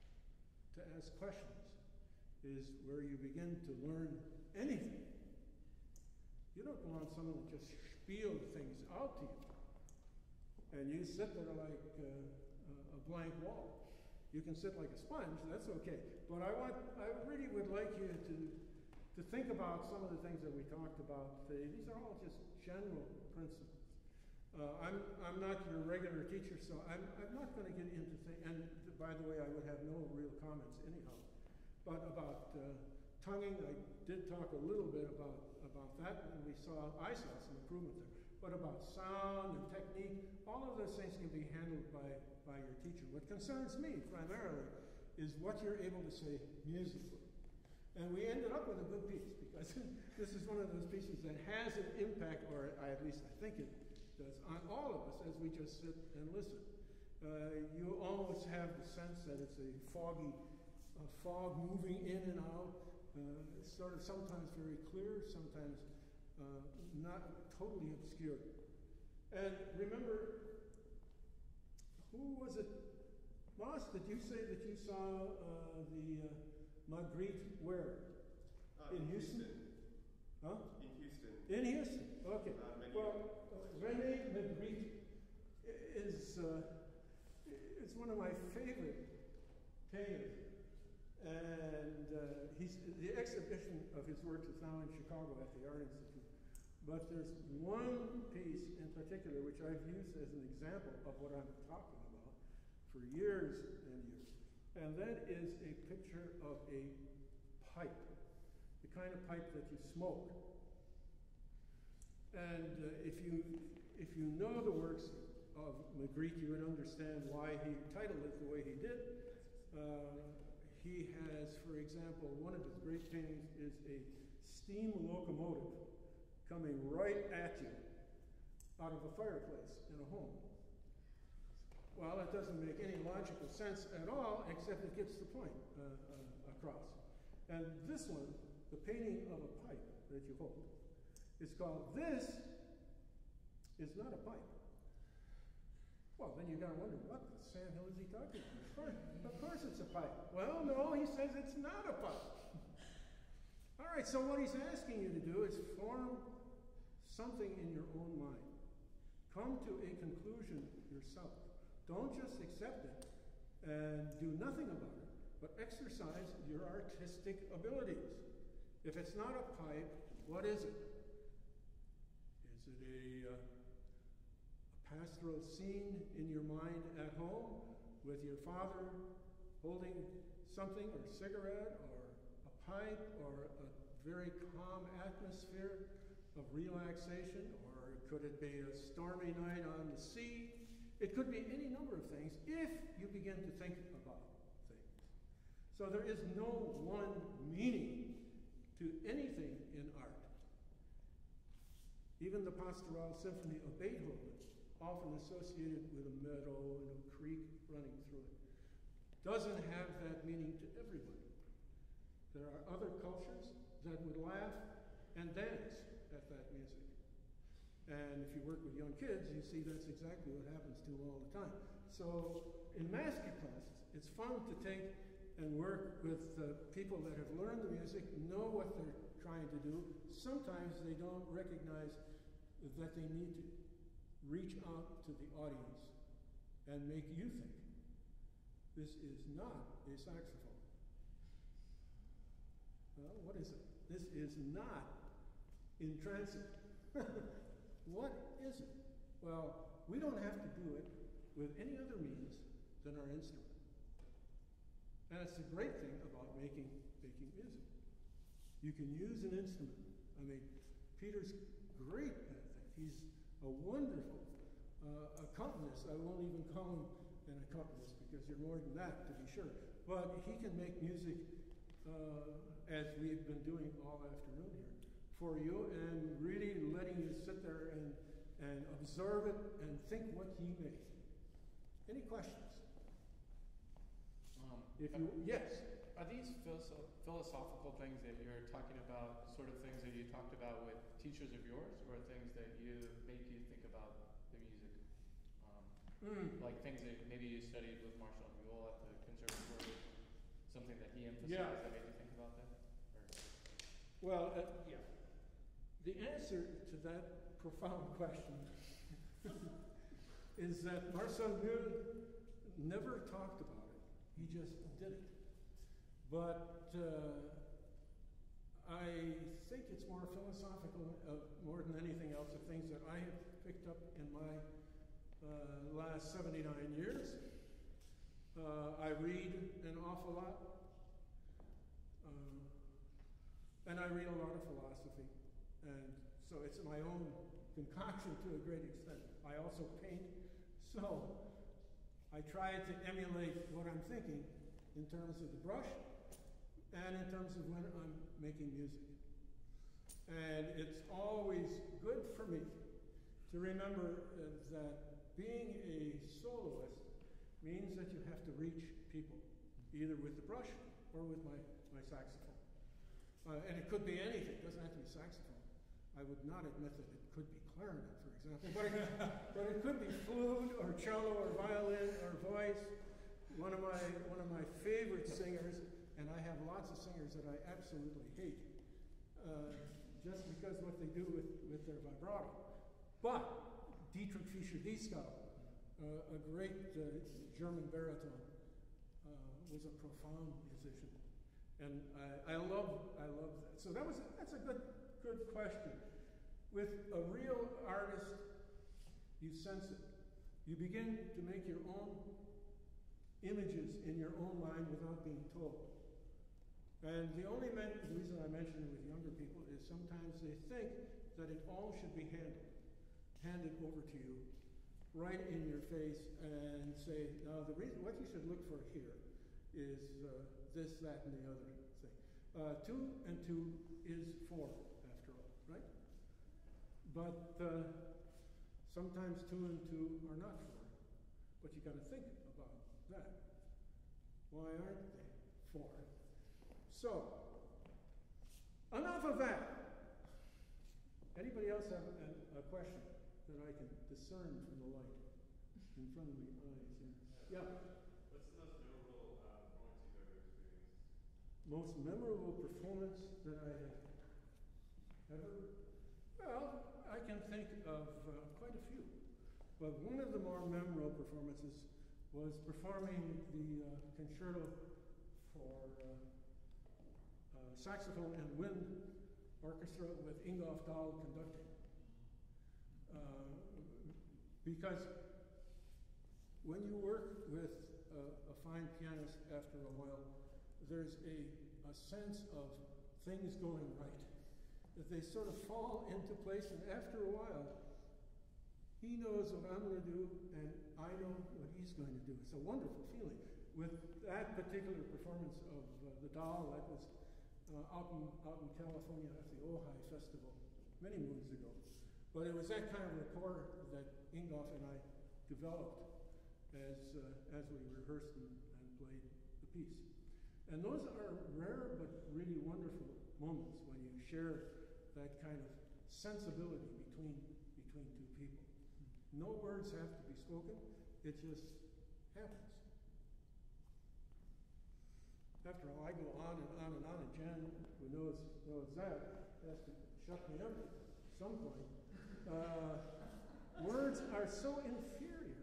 ask questions is where you begin to learn anything. You don't want someone to just spiel things out to you, and you sit there like a blank wall. You can sit like a sponge, that's okay. But I really would like you to think about some of the things that we talked about today. These are all just general principles. I'm not your regular teacher, so I'm not going to get into things. And by the way, I would have no real comments anyhow. But about tonguing, I did talk a little bit about that, and I saw some improvement there. But about sound and technique, all of those things can be handled by your teacher. What concerns me primarily is what you're able to say musically. And we ended up with a good piece, because this is one of those pieces that has an impact, or at least I think it does, on all of us as we just sit and listen. You almost have the sense that it's a fog moving in and out, sort of sometimes very clear, sometimes not totally obscured. And remember, who was it? Moss, did you say that you saw the Magritte where? In Houston? Huh? In Houston. In Houston, okay. Well, Rene Magritte is one of my favorite painters. And the exhibition of his works is now in Chicago at the Art Institute. But there's one piece in particular which I've used as an example of what I'm talking about for years and years. And that is a picture of a pipe, the kind of pipe that you smoke. And if you know the works of Magritte, you would understand why he titled it the way he did. He has, for example, one of his great paintings is a steam locomotive coming right at you out of a fireplace in a home. Well, it doesn't make any logical sense at all, except it gets the point across. And this one, the painting of a pipe that you hold, is called "This is Not a Pipe." Well, then you got to wonder, what the sandhill is he talking about? Of course it's a pipe. Well, no, he says it's not a pipe. All right, so what he's asking you to do is form something in your own mind. Come to a conclusion yourself. Don't just accept it and do nothing about it, but exercise your artistic abilities. If it's not a pipe, what is it? Is it a pastoral scene in your mind at home with your father holding something, or a cigarette, or a pipe, or a very calm atmosphere of relaxation? Or could it be a stormy night on the sea? It could be any number of things if you begin to think about things. So there is no one meaning to anything in art. Even the Pastoral Symphony of Beethoven, often associated with a meadow and a creek running through it, doesn't have that meaning to everybody. There are other cultures that would laugh and dance at that music. And if you work with young kids, you see that's exactly what happens to them all the time. So in Masterclass, it's fun to take and work with people that have learned the music, know what they're trying to do. Sometimes they don't recognize that they need to reach out to the audience and make you think. This is not a saxophone. Well, what is it? This is not in transit. What is it? Well, we don't have to do it with any other means than our instrument. And it's the great thing about making music. You can use an instrument. I mean, Peter's great at that. He's a wonderful accompanist. I won't even call him an accompanist because you're more than that, to be sure. But he can make music, as we've been doing all afternoon here, for you, and really letting you sit there and observe it and think what he made. Any questions? Yes. Are these philosophical things that you're talking about, sort of things that you talked about with teachers of yours, or things that make you think about the music? Like things that maybe you studied with Marshall and Buell at the conservatory? something that he emphasized Yeah. that made you think about that? Well, yeah. The answer to that profound question is that Marcel Mule never talked about it. He just did it. But I think it's more philosophical, more than anything else, of things that I have picked up in my last 79 years. I read an awful lot. And I read a lot of philosophy. And so it's my own concoction to a great extent. I also paint. So I try to emulate what I'm thinking in terms of the brush and in terms of when I'm making music. And it's always good for me to remember that being a soloist means that you have to reach people, either with the brush or with my saxophone. And it could be anything, it doesn't have to be saxophone. I would not admit that it could be clarinet, for example, but it could be flute or cello or violin or voice. One of my favorite singers, and I have lots of singers that I absolutely hate, just because what they do with their vibrato. But Dietrich Fischer-Dieskau, a great German baritone, was a profound musician. And I love that. So that's a good question. With a real artist, you sense it. You begin to make your own images in your own mind without being told. And the reason I mention it with younger people is sometimes they think that it all should be handed over to you, right in your face, and say, no, what you should look for here is this, that, and the other thing. 2 and 2 is 4, after all, right? But sometimes 2 and 2 are not 4. But you got to think about that. Why aren't they 4? So, enough of that. Anybody else have a question that I can discern from the light in front of my eyes? Yeah. What's the most memorable performance you've ever experienced? Most memorable performance that I have ever? Well, I can think of quite a few. But one of the more memorable performances was performing the concerto for saxophone and wind orchestra with Ingolf Dahl conducting. Because when you work with a fine pianist after a while, there's a sense of things going right. That they sort of fall into place, and after a while, he knows what I'm going to do, and I know what he's going to do. It's a wonderful feeling. With that particular performance of the Dahl, that was out in California at the Ojai Festival many moons ago. But it was that kind of rapport that Ingolf and I developed as we rehearsed and played the piece. And those are rare but really wonderful moments when you share that kind of sensibility between two people. No words have to be spoken, it just happens. After all, I go on and on and on, and Jan, who knows that, has to shut me up at some point. Words are so inferior.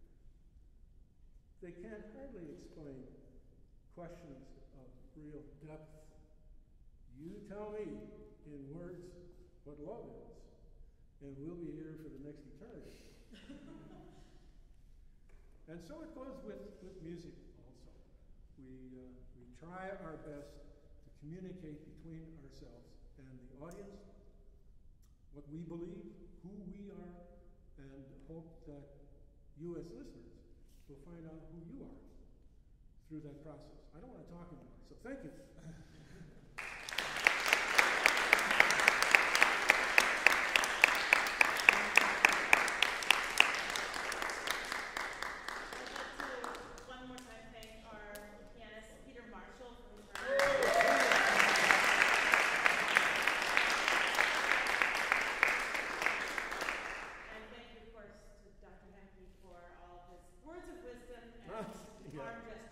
They can't hardly explain questions of real depth. You tell me in words what love is, and we'll be here for the next eternity. And so it goes with music also. We try our best to communicate between ourselves and the audience what we believe, who we are, and hope that you as listeners will find out who you are through that process. I don't want to talk anymore, so thank you. Words of wisdom and arm gestures.